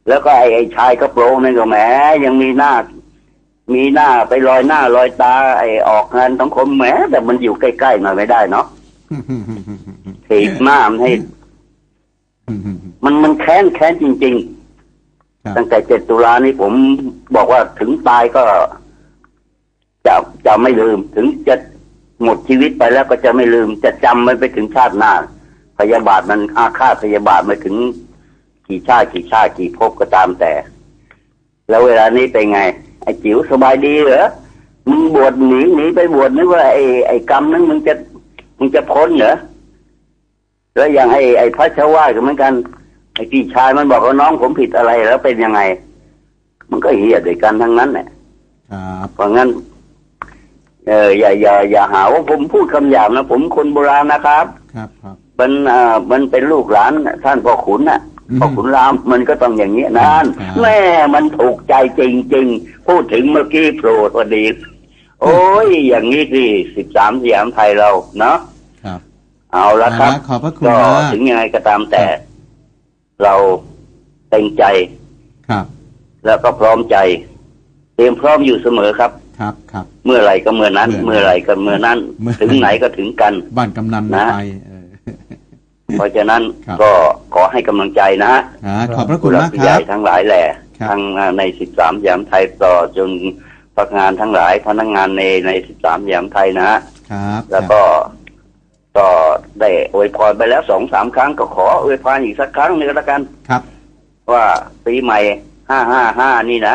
แล้วก็ไอ้ไอ้ชายกระโปรงนี่ก็แหมยังมีหน้ามีหน้าไปลอยหน้าลอยตาไอ้ออกงานสังคมแหมแต่มันอยู่ใกล้ๆหน่อยไม่ได้เนาะถีบหน้ามันให้มันมันแค้นแค้นจริงๆตั้งแต่เจ็ดตุลานี้ผมบอกว่าถึงตายก็จะจะไม่ลืมถึงจะหมดชีวิตไปแล้วก็จะไม่ลืมจะจำมันไปถึงชาติหน้าพยาบาทมันอาฆาตพยาบาทมาถึงกี่ชาติกี่ชาติกี่ภพก็ตามแต่แล้วเวลานี้เป็นไงไอ้จิ๋วสบายดีเหรอมึงบวชหนีหนีไปบวชนึกว่าไอ้ไอ้กรรมนั้นมึงจะมึงจะพ้นเหรอแล้วอย่างไอ้ไอ้พระชวาก็เหมือนกันไอ้พี่ชายมันบอกว่าน้องผมผิดอะไรแล้วเป็นยังไงมันก็เหี้ยด้วยกันทั้งนั้นแหละเพราะงั้นเอออย่าอย่าอย่าหาว่าผมพูดคำหยาบนะผมคนโบราณนะครับครับครับมันอ่ามันเป็นลูกหลานท่านพ่อขุนน่ะพ่อขุนรามมันก็ต้องอย่างนี้นั่นแม่มันถูกใจจริงๆพูดถึงเมื่อกี้โปรดพอดีโอ้ยอย่างนี้ที่สิบสามสยามไทยเราเนาะครับเอาละครับขอบพระคุณก็ถึงยังไงก็ตามแต่เราเต็มใจครับแล้วก็พร้อมใจเตรียมพร้อมอยู่เสมอครับครับครับเมื่อไรก็เมื่อนั้นเมื่อไรก็เมื่อนั้นถึงไหนก็ถึงกันบ้านกำนันนะเพราะฉะนั้นก็ขอให้กำลังใจนะฮะขอบพระคุณมากครับทั้งหลายแหละทั้งในสิบสามสยามไทยต่อจนพนักงานทั้งหลายพนักงานในในสิบสามสยามไทยนะครับแล้วก็ก็ได้อวยพรไปแล้วสองสามครั้งก็ขออวยพรอีกสักครั้งนึงก็แล้วกันครับว่าปีใหม่ห้าห้าห้านี่นะ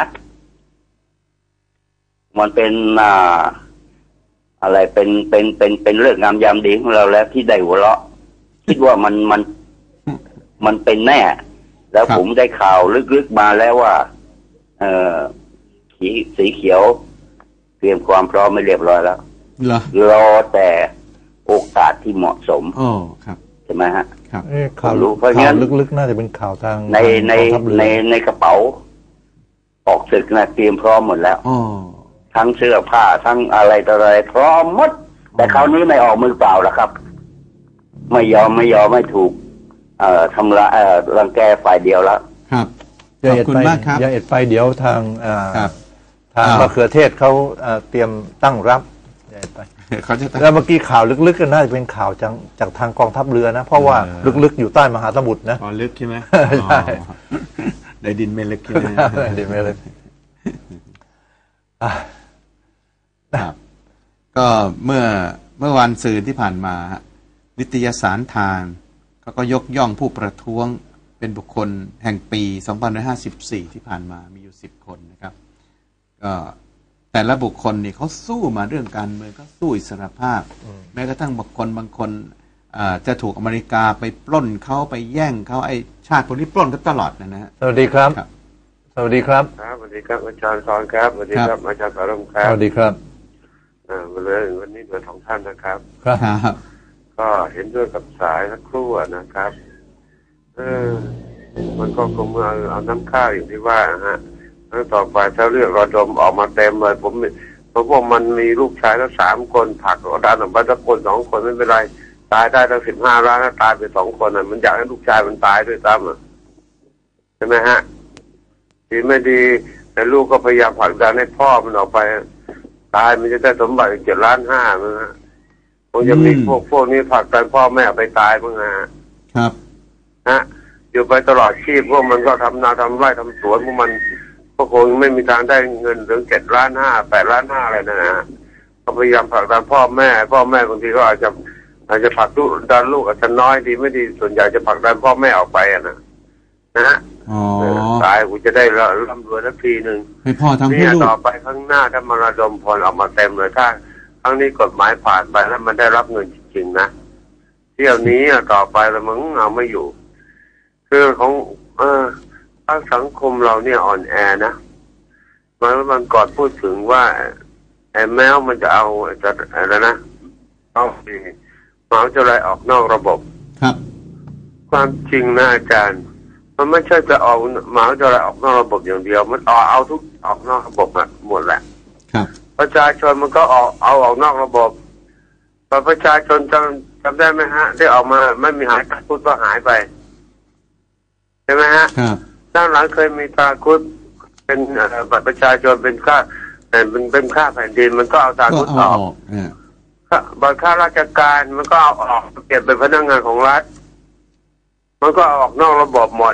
มันเป็นอ่าอะไรเป็นเป็นเป็นเป็นเรื่องงามยามดีของเราแล้วที่ได้หัวเราะคิดว่ามันมันมันเป็นแน่แล้วผมได้ข่าวลึกๆมาแล้วว่าเออสีสีเขียวเตรียมความพร้อมไม่เรียบร้อยแล้วรอแต่โอกาสที่เหมาะสมอ๋อครับใช่ไหมฮะครับข่าวรู้เพราะงั้นลึกๆน่าจะเป็นข่าวทางในในในในกระเป๋าออกศึกนะเตรียมพร้อมหมดแล้วอ๋อทั้งเสื้อผ้าทั้งอะไรต่ออะไรพร้อมหมดแต่คราวนี้ไม่ออกมือเปล่าแล้วครับไม่ยอมไม่ยอมไม่ถูกเอ่อทำละเอ่อรังแกฝ่ายเดียวแล้วครับขอบคุณมากครับอย่าเอ็ดไฟเดี๋ยวทางทางมะเขือเทศเขาเตรียมตั้งรับอย่าเอ็ดไปเขาจะแล้วเมื่อกี้ข่าวลึกๆกันน่าจะเป็นข่าวจากจากทางกองทัพเรือนะเพราะว่าลึกๆอยู่ใต้มหาสมุทรนะอ๋อลึกใช่ไหมใช่ในดินไม่ลึกใช่ไหมในดินไม่ลึกครับก็เมื่อเมื่อวันศุกร์ที่ผ่านมานิตยสารทานเขาก็ยกย่องผู้ประท้วงเป็นบุคคลแห่งปีสองพันห้าร้อยห้าสิบสี่ที่ผ่านมามีอยู่สิบคนนะครับก็แต่ละบุคคลนี่เขาสู้มาเรื่องการเมืองก็สู้อิสรภาพแม้กระทั่งบุคคลบางคนจะถูกอเมริกาไปปล้นเขาไปแย่งเขาไอ้ชาติคนนี้ปล้นเขาตลอดนะฮะสวัสดีครับสวัสดีครับครับสวัสดีครับอาจารย์สอนครับสวัสดีครับอาจารย์สารมครับสวัสดีครับอ่ามาเลยวันนี้มาสองท่านนะครับครับก็เห็นด้วยกับสายสักครู่นะครับเออมันก็คงเอาเอาน้ำข้าวอย่างที่ว่าฮะแล้วต่อไปถ้าเลือกระดมออกมาเต็มเลยผมเพราะพวกมันมีลูกชายทั้งสามคนผักดันออกมาสักคนสองคนไม่เป็นไรตายได้ตั้งสิบห้าล้านแล้วตายไปสองคนอ่ะมันอยากให้ลูกชายมันตายด้วยซ้ำอ่ะใช่ไหมฮะดีไม่ดีแต่ลูกก็พยายามผลักดันให้พ่อมันออกไปตายมันจะได้สมบัติเจ็ดล้านห้ามั้งฮะคงจะมีพวกพวกนี้ผลักดันพ่อแม่ไปตายมั้งฮะครับฮะอยู่ไปตลอดชีพพวกมันก็ทำนาทำไร่ทำสวนพวกมันก็คงไม่มีทางได้เงินถึงเจ็ดล้านห้าแปดล้านห้าอะไรนะฮะก็พยายามผลักดันพ่อแม่พ่อแม่บางทีก็อาจจะอาจจะผลักดันลูกอาจจะน้อยดีไม่ดีส่วนใหญ่จะผลักดันพ่อแม่ออกไปอ่ะนะนะฮะตายกูจะได้ร่ำรวยสักทีหนึ่งให้พ่อทั้งพี่ลูกต่อไปข้างหน้าถ้ามาระดมพลออกมาเต็มเลยถ้าครั้งนี้กฎหมายผ่านไปแล้วมันได้รับเงินจริงๆนะเที่ยวนี้ต่อไปแล้วมึงเอาไม่อยู่คือของเออถ้าสังคมเราเนี่ยอ่อนแอนะมันมันก่อนพูดถึงว่าไอ้แมวมันจะเอาจะอะไรนะเอาสิหมาจะอะไรออกนอกระบบครับความจริงนะอาจารย์มันไม่ใช่จะเอาหมาจะอะไรออกนอกระบบอย่างเดียวมันเอาเอาทุกออกนอกระบบหมดแหละครับประชาชนมันก็ออกเอาออกนอกระบบพอประชาชนจำจำได้ไหมฮะได้ออกมาไม่มีหายพูดก็หายไปใช่ไหมฮะครับถ้ด้านหลังเคยมีตราคุดเป็นบัตรประชาชนเป็นค่าแต่เป็นเป็นค่าแผ่นดินมันก็เอาตราคุดออกบัตรข้าราชการมันก็เอาออกเปลี่ยนเป็นพนักงานของรัฐมันก็ออกนอกระบบหมด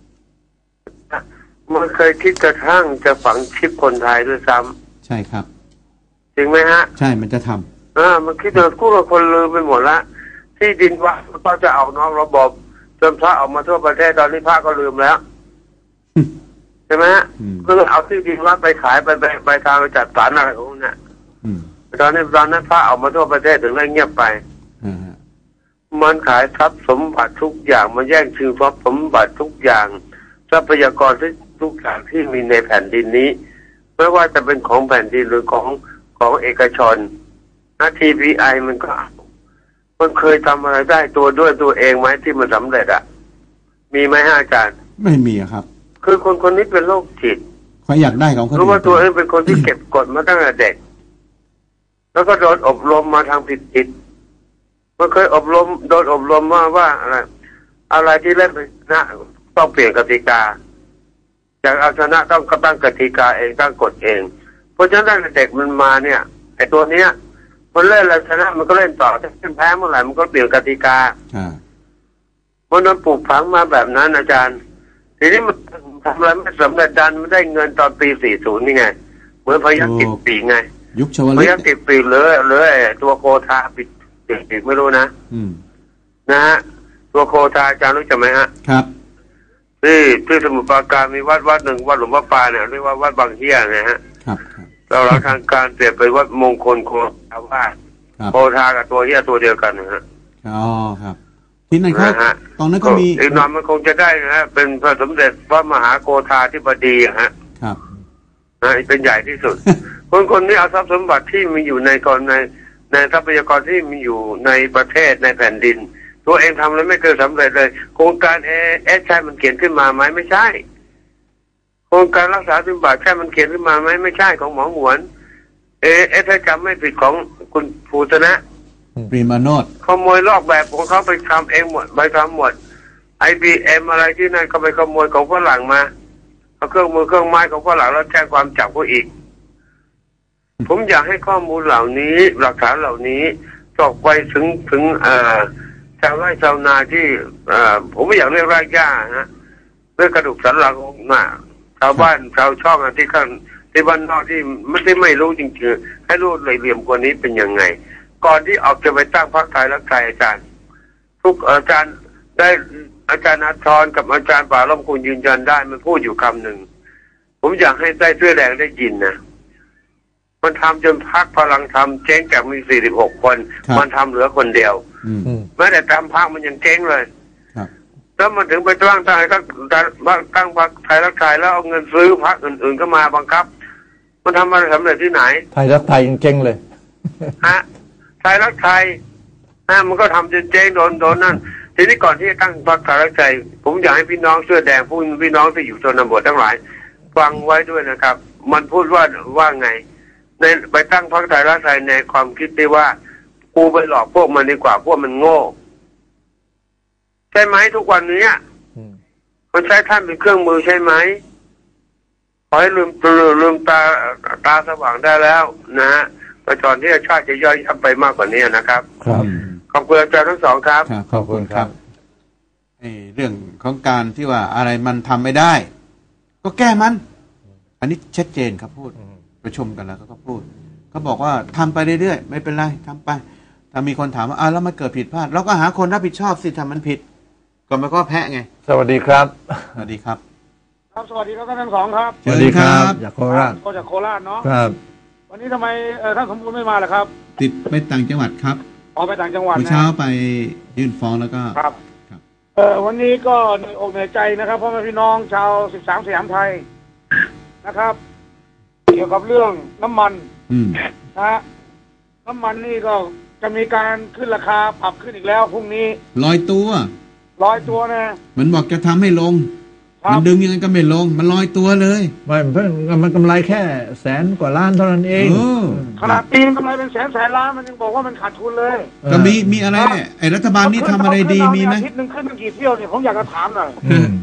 มันเคยคิดกระทั่งจะฝังชิปคนไทยด้วยซ้ำใช่ครับจริงไหมฮะใช่มันจะทำอ่ามันคิดเดินกู้กับคนลืมไปหมดละที่ดินว่าก็จะเอานอกระบบจนพระออกมาทั่วประเทศตอนนี้พระก็ลืมแล้วใช่ไหมฮะก็เอาที่ดินวัดไปขายไปไปไปทางไปจัดสรรอะไรของเนี่ยตอนนี้ตอนนั้นพระออกมาทั่วประเทศถึงได้เงียบไปมันขายทรัพย์สมบัติทุกอย่างมันแย่งชิงทรัพย์สมบัติทุกอย่างทรัพยากรที่ทุกอย่างที่มีในแผ่นดินนี้ไม่ว่าจะเป็นของแผ่นดินหรือของของเอกชนนะ ที พี ไอ มันก็มันเคยทำอะไรได้ตัวด้วยตัวเองไหมที่มันสำเร็จอ่ะมีไหมฮะอาจารย์ไม่มีครับคือคนคนนี้เป็นโรคจิตเขาอยากได้ของคนอื่นรู้ว่าตัวเองเป็นคนที่เก็บกดมาตั้งแต่เด็กแล้วก็โดนอบรมมาทางผิดผิดมันเคยอบรมโดนอบรมมาว่าอะไรอะไรที่เล่นนะต้องเปลี่ยนกติกาจากเอาชนะต้องก็ตั้งกติกาเองตั้งกฎเองเพราะฉะนั้นเด็กมันมาเนี่ยไอ้ตัวเนี้ยมันเล่นแล้วชนะมันก็เล่นต่อถ้าแพ้เมื่อไหร่มันก็เปลี่ยนกติกามันโดนปลูกฝังมาแบบนั้นอาจารย์ทีนี้มันทำอะไรไม่สำเร็จดันไม่ได้เงินตอนปีสี่สิบนี่ไงเหมือนพยัคฆ์ติดปีไงยุคชวลิตพยัคฆ์ติดปีเลยเลยตัวโคทาปิดติดปีไม่รู้นะนะฮะตัวโคทาอาจารย์รู้จักไหมฮะครับที่ที่สมุทรปราการมีวัดวัดหนึ่งวัดหลวงพ่อปานเนี่ยเรียกว่าวัดบางเฮียไงฮะครับเราเราทางการเปลี่ยนไปวัดมงคลโคทาว่าโคทากับตัวเฮียตัวเดียวกันนะฮะอ๋อครับที่นั่นเขาตอนนั้นก็มีอีกหน่อยมันคงจะได้นะฮะเป็นพระสมเด็จพระมหาโกธาธิบดีฮะครับนะเป็นใหญ่ที่สุด คนคนนี้เอาทรัพย์สมบัติที่มีอยู่ในกรในในทรัพยากรที่มีอยู่ในประเทศในแผ่นดินตัวเองทำแล้วไม่เคยสำเร็จเลยโครงการเอเอสใช่มันเขียนขึ้นมาไหมไม่ใช่โครงการรักษาสมบัติใช่มันเขียนขึ้นมาไหมไม่ใช่ของหมอหวนเอเอสถ้าจำไม่ผิดของคุณภูธนะปรีมาโนดขโมยลอกแบบของเขาไปทำเองหมดไปทำหมดไอบีเอ็มอะไรที่นั่นก็ไปขโมยของฝรั่งมาเอาเครื่องมือเครื่องไม้ของฝรั่งแล้วแจ้งความจับเขาอีกผมอยากให้ข้อมูลเหล่านี้หลักฐานเหล่านี้ตกไปถึงถึงเอ่อชาวไร่ชาวนาที่เอ่อผมไม่อยากเรียกรากหญ้านะเรื่องกระดูกสันหลังของน่ะชาวบ้านชาวช่องที่ข้างที่บ้านนอกที่ไม่ได้ไม่รู้จริงๆให้รู้เลยเหลี่ยมกว่านี้เป็นยังไงก่อนที่ออกจะไปตั้งพรรคไทยรักไทยอาจารย์ทุกอาจารย์ได้อาจารย์อาทรกับอาจารย์ป่าล้อมคุณยืนยันได้มันพูดอยู่คำหนึ่งผมอยากให้ได้เสื้อแดงได้ยินนะมันทำจนพรรคพลังธรรมเจ๊งจากมีสี่สิบหกคนมันทำเหลือคนเดียวแม้แต่ตามพรรคมันยังเจ๊งเลยแล้วมันถึงไปตั้งไทยก็ตั้งพรรคไทยรักไทยแล้วเอาเงินซื้อพรรคอื่นๆก็มาบังคับมันทำอะไรสำเร็จที่ไหนไทยรักไทยยังเจ๊งเลยฮะไทยรักไทยนะมันก็ทำจนเจ๊งโดนโดนนั่นทีนี้ก่อนที่จะตั้งพรรคไทยรักไทยผมอยากให้พี่น้องเสื้อแดงผู้พี่น้องที่อยู่ชนบททั้งหลายฟังไว้ด้วยนะครับมันพูดว่าว่าไงในไปตั้งพรรคไทยรักไทยในความคิดที่ว่ากูไปหลอกพวกมันดีกว่าพวกมันโง่ใช่ไหมทุกวันนี้มันใช้ท่านเป็นเครื่องมือใช่ไหมขอให้ลืมลืมตาตาสว่างได้แล้วนะฮะประชาชนที่ชาติจะย่อยยับไปมากกว่านี้นะครับครับขอบคุณอาจารย์ทั้งสองครับขอบคุณครับเรื่องของการที่ว่าอะไรมันทำไม่ได้ก็แก้มันอันนี้ชัดเจนครับพูดประชุมกันแล้วก็พูดเขาบอกว่าทำไปเรื่อยๆไม่เป็นไรทำไปถ้ามีคนถามว่าอ้าวแล้วมันเกิดผิดพลาดเราก็หาคนรับผิดชอบสิถ้ามันผิดก็มันก็แพ้ไงสวัสดีครับสวัสดีครับครับสวัสดีครับท่านทั้งสองครับสวัสดีครับจากโคราชก็จากโคราชเนาะครับวันนี้ทำไมท่านสมบูรณ์ไม่มาล่ะครับติดไปต่างจังหวัดครับออกไปต่างจังหวัดนะเช้าไปยื่นฟ้องแล้วก็ครับเออวันนี้ก็เหนื่อยอกเหนื่อยใจนะครับพ่อแม่พี่น้องชาวสิบสามสยามไทยนะครับเกี่ยวกับเรื่องน้ำมันนะฮะน้ำมันนี่ก็จะมีการขึ้นราคาปรับขึ้นอีกแล้วพรุ่งนี้ลอยตัวลอยตัวนะมันบอกจะทำให้ลงมันดึงยังไงก็ไม่ลงมันลอยตัวเลยไม่เพิ่งมันกำไรแค่แสนกว่าล้านเท่านั้นเองขนาดปีนกำไรเป็นแสนแสนล้านมันยังบอกว่ามันขาดทุนเลยก็มีมีอะไรเนี่ยไอ้รัฐบาลนี่ทำอะไรดีมีไหมอาทิตย์นึงขึ้นกี่เที่ยวเนี่ยผมอยากจะถามหน่อย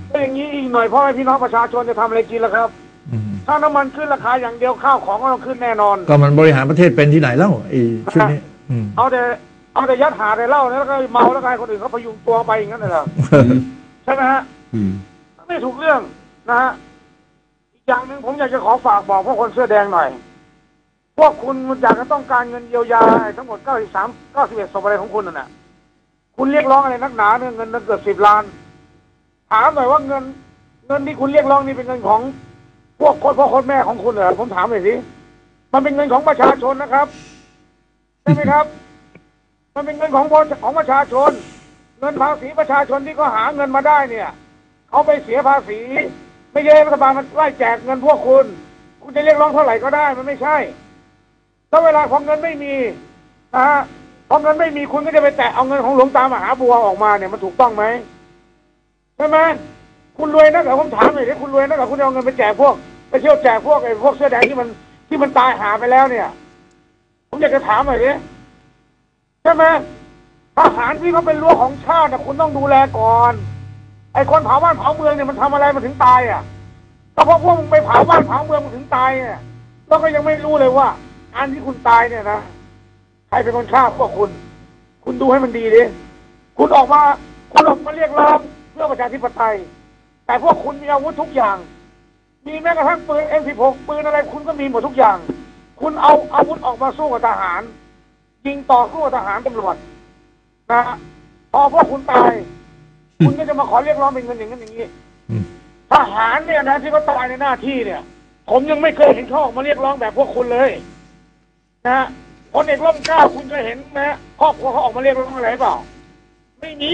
ถ้าอย่างนี้อีกหน่อยพ่อแม่พี่น้องประชาชนจะทำอะไรกินล่ะครับถ้าน้ำมันขึ้นราคาอย่างเดียวข้าวของก็ต้องขึ้นแน่นอนก็มันบริหารประเทศเป็นที่ไหนแล้วไอ้ชุดนี้เอาแต่เอาแต่ยัดหาแต่เหล้าแล้วก็เมาแล้วก็ให้คนอื่นเขาพยุงตัวไปอย่างนั้นเลยเหรอใช่ไหมฮะไม่ถูกเรื่องนะฮะอีกอย่างหนึ่งผมอยากจะขอฝากบอกพวกคนเสื้อแดงหน่อยพวกคุณอยากจะต้องการเงินเยียวยาทั้งหมดเก้าสิบสาม เก้าสิบเอ็ดศพอะไรของคุณน่ะคุณเรียกร้องอะไรนักหนาเนี่ยเงินเกือบสิบล้านถามหน่อยว่าเงินเงินที่คุณเรียกร้องนี่เป็นเงินของพวกคนพ่อคนแม่ของคุณเหรอผมถามหน่อยสิมันเป็นเงินของประชาชนนะครับใช่ไหมครับมันเป็นเงินของของประชาชนเงินภาษีประชาชนที่เขาหาเงินมาได้เนี่ยเขาไปเสียภาษีไม่ใช่รัฐบาลมันไล่แจกเงินพวกคุณคุณจะเรียกร้องเท่าไหร่ก็ได้มันไม่ใช่ถ้าเวลาของเงินไม่มีนะฮะพอเงินไม่มีคุณก็จะไปแตะเอาเงินของหลวงตามหาบัวออกมาเนี่ยมันถูกต้องไหมใช่ไหมคุณรวยนักเหรอผมถามหน่อยดิคุณรวยนักเหรอคุณเอาเงินไปแจกพวกไปเที่ยวแจกพวกไอ้พวกเสื้อแดงที่มันที่มันตายหาไปแล้วเนี่ยผมอยากจะถามหน่อยดิใช่ไหมทหารที่เขาเป็นรั้วของชาตินะคุณต้องดูแลก่อนไอ้คนเผาบ้านเผาเมืองเนี่ยมันทำอะไรมันถึงตายอ่ะก็เพราะพวกมึงไปเผาบ้านเผาเมืองมันถึงตายเนี่ยแล้วก็ยังไม่รู้เลยว่าอันที่คุณตายเนี่ยนะใครเป็นคนฆ่าพวกคุณคุณดูให้มันดีดิคุณออกมาคุณออกมาเรียกร้องเพื่อประชาธิปไตยแต่พวกคุณมีอาวุธทุกอย่างมีแม้กระทั่งปืน เอ็ม สิบหก ปืนอะไรคุณก็มีหมดทุกอย่างคุณเอาอาวุธออกมาสู้กับทหารยิงต่อสู้กับทหารตำรวจนะพอพวกคุณตายคุณก็จะมาขอเรียกร้องเป็นเงินอย่างนั้นอย่างนี้ทหารเนี่ยนะที่เขาตายในหน้าที่เนี่ยผมยังไม่เคยเห็นเขาออกมาเรียกร้องแบบพวกคุณเลยนะพลเอกร่มเกล้าคุณเคยเห็นไหมครอบครัวเขาออกมาเรียกร้องอะไรเปล่าไม่มี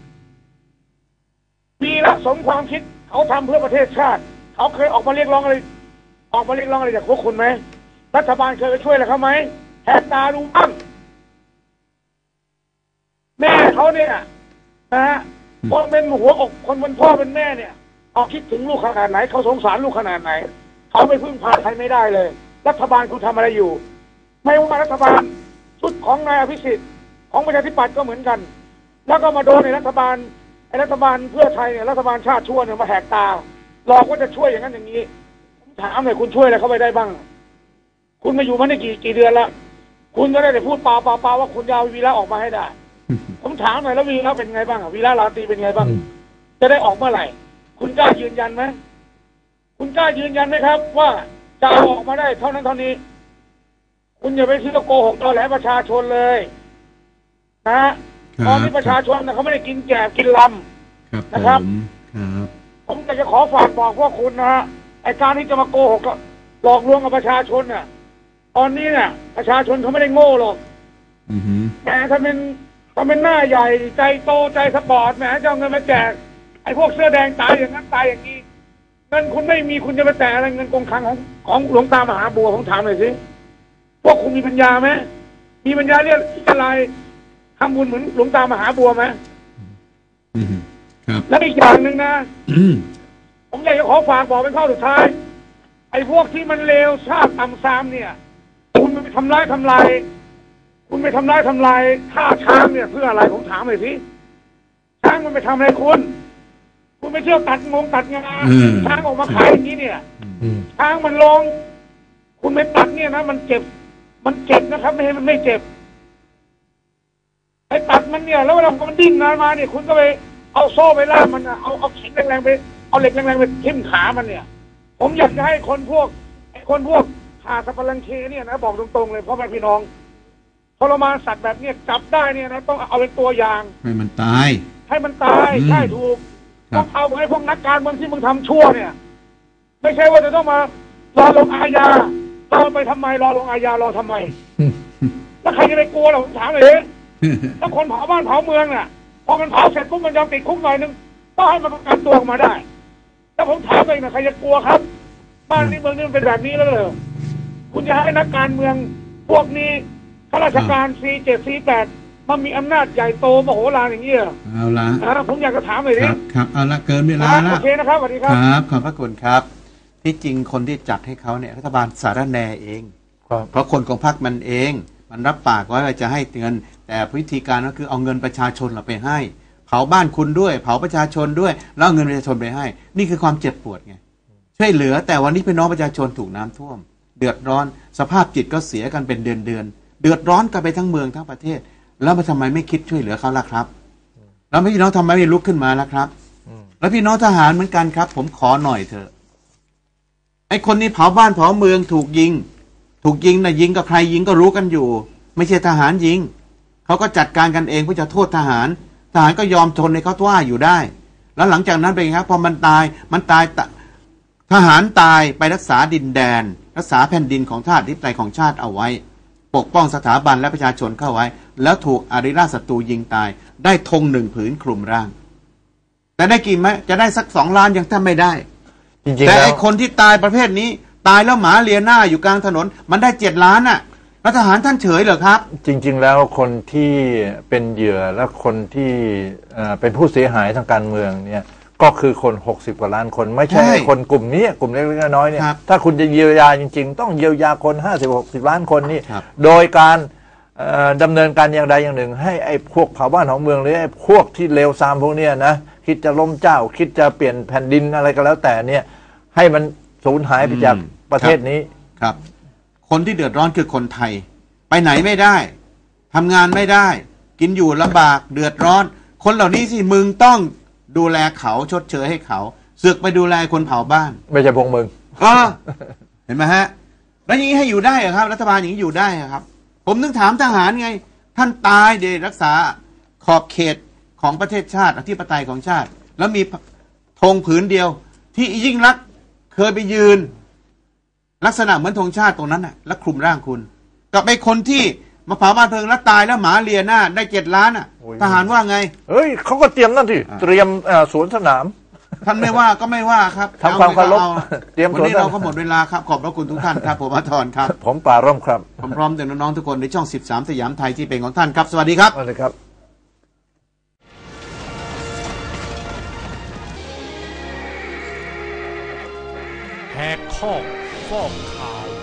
มีละสมความคิดเขาทำเพื่อประเทศชาติเขาเคยออกมาเรียกร้องอะไรออกมาเรียกร้องอะไรจากพวกคุณไหมรัฐบาลเคยไปช่วยอะไรเขาไหมแหกตาดูบ้างแม่เขาเนี่ยนะฮะคนเป็นหัวอกคนเป็นพ่อเป็นแม่เนี่ยเขาคิดถึงลูกขนาดไหนเขาสงสารลูกขนาดไหนเขาไม่พึ่งพาใครไม่ได้เลยรัฐบาลคุณทำอะไรอยู่ไม่ว่ารัฐบาลชุดของนายอภิสิทธิ์ของประชาธิปัตย์ก็เหมือนกันแล้วก็มาโดนในรัฐบาลไอ้รัฐบาลเพื่อไทยเนี่ยรัฐบาลชาติชั่วเนี่ยมาแหกตาหลอกว่าจะช่วยอย่างนั้นอย่างนี้ผมถามหน่อยคุณช่วยอะไรเขาไปได้บ้างคุณมาอยู่มาได้กี่กี่เดือนละคุณก็ได้แต่พูดเปล่าเปล่าเปล่าว่าคุณจะเอาวีระออกมาให้ได้ผมถามหน่อยแล้ววีระเป็นไงบ้างวีระลาตรีเป็นไงบ้างจะได้ออกเมื่อไหร่คุณกล้ายืนยันไหมคุณกล้ายืนยันไหมครับว่าจะเอาออกมาได้เท่านั้นเท่านี้คุณอย่าไปเชื่อโกหกตอแหลประชาชนเลยนะตอนนี้ประชาชนนะเขาไม่ได้กินแกบกินลำนะครับผมอยากจะขอฝากบอกพวกคุณนะฮะไอ้การที่จะมาโกหกหลอกลวงกับประชาชนน่ะตอนนี้เนี่ยประชาชนเขาไม่ได้โง่หรอกแต่ถ้าเป็นถ้าเป็นหน้าใหญ่ใจโตใจสปอร์ตแหมจะเอาเงินมาแจกไอ้พวกเสื้อแดงตายอย่างนั้นตายอย่างนี้เงินคุณไม่มีคุณจะไปแตะอะไรเงินกองคลังของของหลวงตามหาบัวผมถามหน่อยสิพวกคุณมีปัญญาไหมมีปัญญาเรียกอะไรทำบุญเหมือนหลวงตามหาบัวไหมแล้วอีกอย่างหนึ่งนะผมอยากจะขอฝากบอกเป็นข้อสุดท้ายไอ้พวกที่มันเลวชาติต่ำซามเนี่ยคุณไปทำร้ายทำลายคุณไปทำร้ายทำลายฆ่าช้างเนี่ยเพื่ออะไรผมถามหน่อยสิช้างมันไปทำอะไรคุณคุณไปเที่ยวตัดงงตัดงาช้างออกมาขายอย่างนี้เนี่ยช้างมันลงคุณไปตัดเนี่ยนะมันเจ็บมันเจ็บนะครับไม่ให้มันไม่เจ็บไอ้ตัดมันเนี่ยแล้วเวลามันดิ้นนานมาเนี่ยคุณก็ไปเอาโซ่ไปล่ามมันเอาเอาเข็มแรงๆไปเอาเหล็กแรงๆไปทิ่มขามันเนี่ยผมอยากจะให้คนพวกไอ้คนพวกขาสัปลังเคเนี่ยนะบอกตรงๆเลยพ่อแม่พี่น้องทรมานสัตว์แบบเนี้ยจับได้เนี่ยนะต้องเอาเป็นตัวอย่างให้มันตายให้มันตายใช่ถูกต้องเอาไอ้พวกนักการเมืองที่มึงทำชั่วเนี่ยไม่ใช่ว่าจะต้องมารอลงอาญารอไปทำไมรอลงอาญารอทำไมแล้วใครจะไปกลัวเราถามเลยถ้าคนเผาบ้านเผาเมืองน่ะพอมันเผาเสร็จปุ๊บมันยอมติดคุกหน่อยนึงต้องให้มันประกันตัวออกมาได้ถ้าผมถามเองนะใครจะกลัวครับบ้านนี้เมืองนี้มันเป็นแบบนี้แล้วเหรอคุณจะให้นักการเมืองพวกนี้ข้าราชการ ซี เจ็ด ซี แปดมันมีอำนาจใหญ่โตมโหฬารอย่างนี้เหรอเอาละนะผมอยากจะถามเลยดิครับครับเอาละเกินเวลาแล้วโอเคนะครับสวัสดีครับครับขอบพระคุณครับที่จริงคนที่จัดให้เขาเนี่ยรัฐบาลสารแนเองเพราะคนของพรรคมันเองมันรับปากไว้ว่าจะให้เงินแต่วิธีการก็คือเอาเงินประชาชนเราไปให้เผาบ้านคุณด้วยเผาประชาชนด้วยแล้วเอาเงินประชาชนไปให้นี่คือความเจ็บปวดไงช่วยเหลือแต่วันนี้พี่น้องประชาชนถูกน้ำท่วมเดือดร้อนสภาพจิตก็เสียกันเป็นเดือนเดือนเดือดร้อนกันไปทั้งเมืองทั้งประเทศแล้วมาทำไมไม่คิดช่วยเหลือเขาล่ะครับแล้วพี่น้องทำไมไม่ลุกขึ้นมาล่ะครับแล้วพี่น้องทหารเหมือนกันครับผมขอหน่อยเถอะไอ้คนนี้เผาบ้านเผาเมืองถูกยิงถูกยิงนะยิงกับใครยิงก็รู้กันอยู่ไม่ใช่ทหารยิงเขาก็จัดการกันเองเพื่อจะโทษทหารทหารก็ยอมทนในเขาว่าอยู่ได้แล้วหลังจากนั้นเป็นไงครับพอมันตายมันตายทหารตายไปรักษาดินแดนรักษาแผ่นดินของชาติที่ใจของชาติเอาไว้ปกป้องสถาบันและประชาชนเข้าไว้แล้วถูกอริราชศัตรูยิงตายได้ธงหนึ่งผืนคลุมร่างแต่ได้กี่ไหมจะได้สักสองล้านยังแทบไม่ได้จริงๆแต่ไอคนที่ตายประเภทนี้ตายแล้วหมาเลียหน้าอยู่กลางถนนมันได้เจ็ดล้านน่ะรัฐทหารท่านเฉยเหรอครับจริงๆแล้วคนที่เป็นเหยื่อและคนที่เป็นผู้เสียหายทางการเมืองเนี่ยก็คือคนหกสิบกว่าล้านคนไม่ใช่คนกลุ่มนี้กลุ่มเล็กๆน้อยๆเนี่ยถ้าคุณจะเยียวยาจริงๆต้องเยียวยาคนห้าสิบ หกสิบล้านคนนี่โดยการดำเนินการอย่างใดอย่างหนึ่งให้ไอ้พวกเผาบ้านของเมืองหรือไอ้พวกที่เลวทรามพวกนี้นะคิดจะล้มเจ้าคิดจะเปลี่ยนแผ่นดินอะไรก็แล้วแต่เนี่ยให้มันสูญหายไปจากประเทศนี้ครับคนที่เดือดร้อนคือคนไทยไปไหนไม่ได้ทำงานไม่ได้กินอยู่ลำบากเดือดร้อนคนเหล่านี้สิมึงต้องดูแลเขาชดเชยให้เขาเสือกไปดูแลคนเผาบ้านไม่ใช่พวกมึงเออเห็นไหมฮะแล้วอย่างนี้ให้อยู่ได้เหรอครับรัฐบาลอย่างนี้อยู่ได้ครับผมนึกถามทหารไงท่านตายเดชรักษาขอบเขตของประเทศชาติอธิปไตยของชาติแล้วมีธงผืนเดียวที่ยิ่งรักเคยไปยืนลักษณะเหมือนธงชาติตรงนั้นน่ะแล้วคลุมร่างคุณกับไอ้คนที่มาเผาบ้านเพลิงแล้วตายแล้วหมาเลียหน้าได้เจ็ดล้านอ่ะทหารว่าไงเฮ้ยเขาก็เตรียมนั่นที่เตรียมสวนสนามท่านไม่ว่าก็ไม่ว่าครับทำความเคารพเตรียมวันนี้เราก็หมดเวลาครับขอบพระคุณทุกท่านครับผมอาทรครับผมป่าร่มครับผมพร้อมแต่น้องๆทุกคนในช่องสิบสามสยามไทยที่เป็นของท่านครับสวัสดีครับสวัสดีครับแหกข้อฟอกข่าว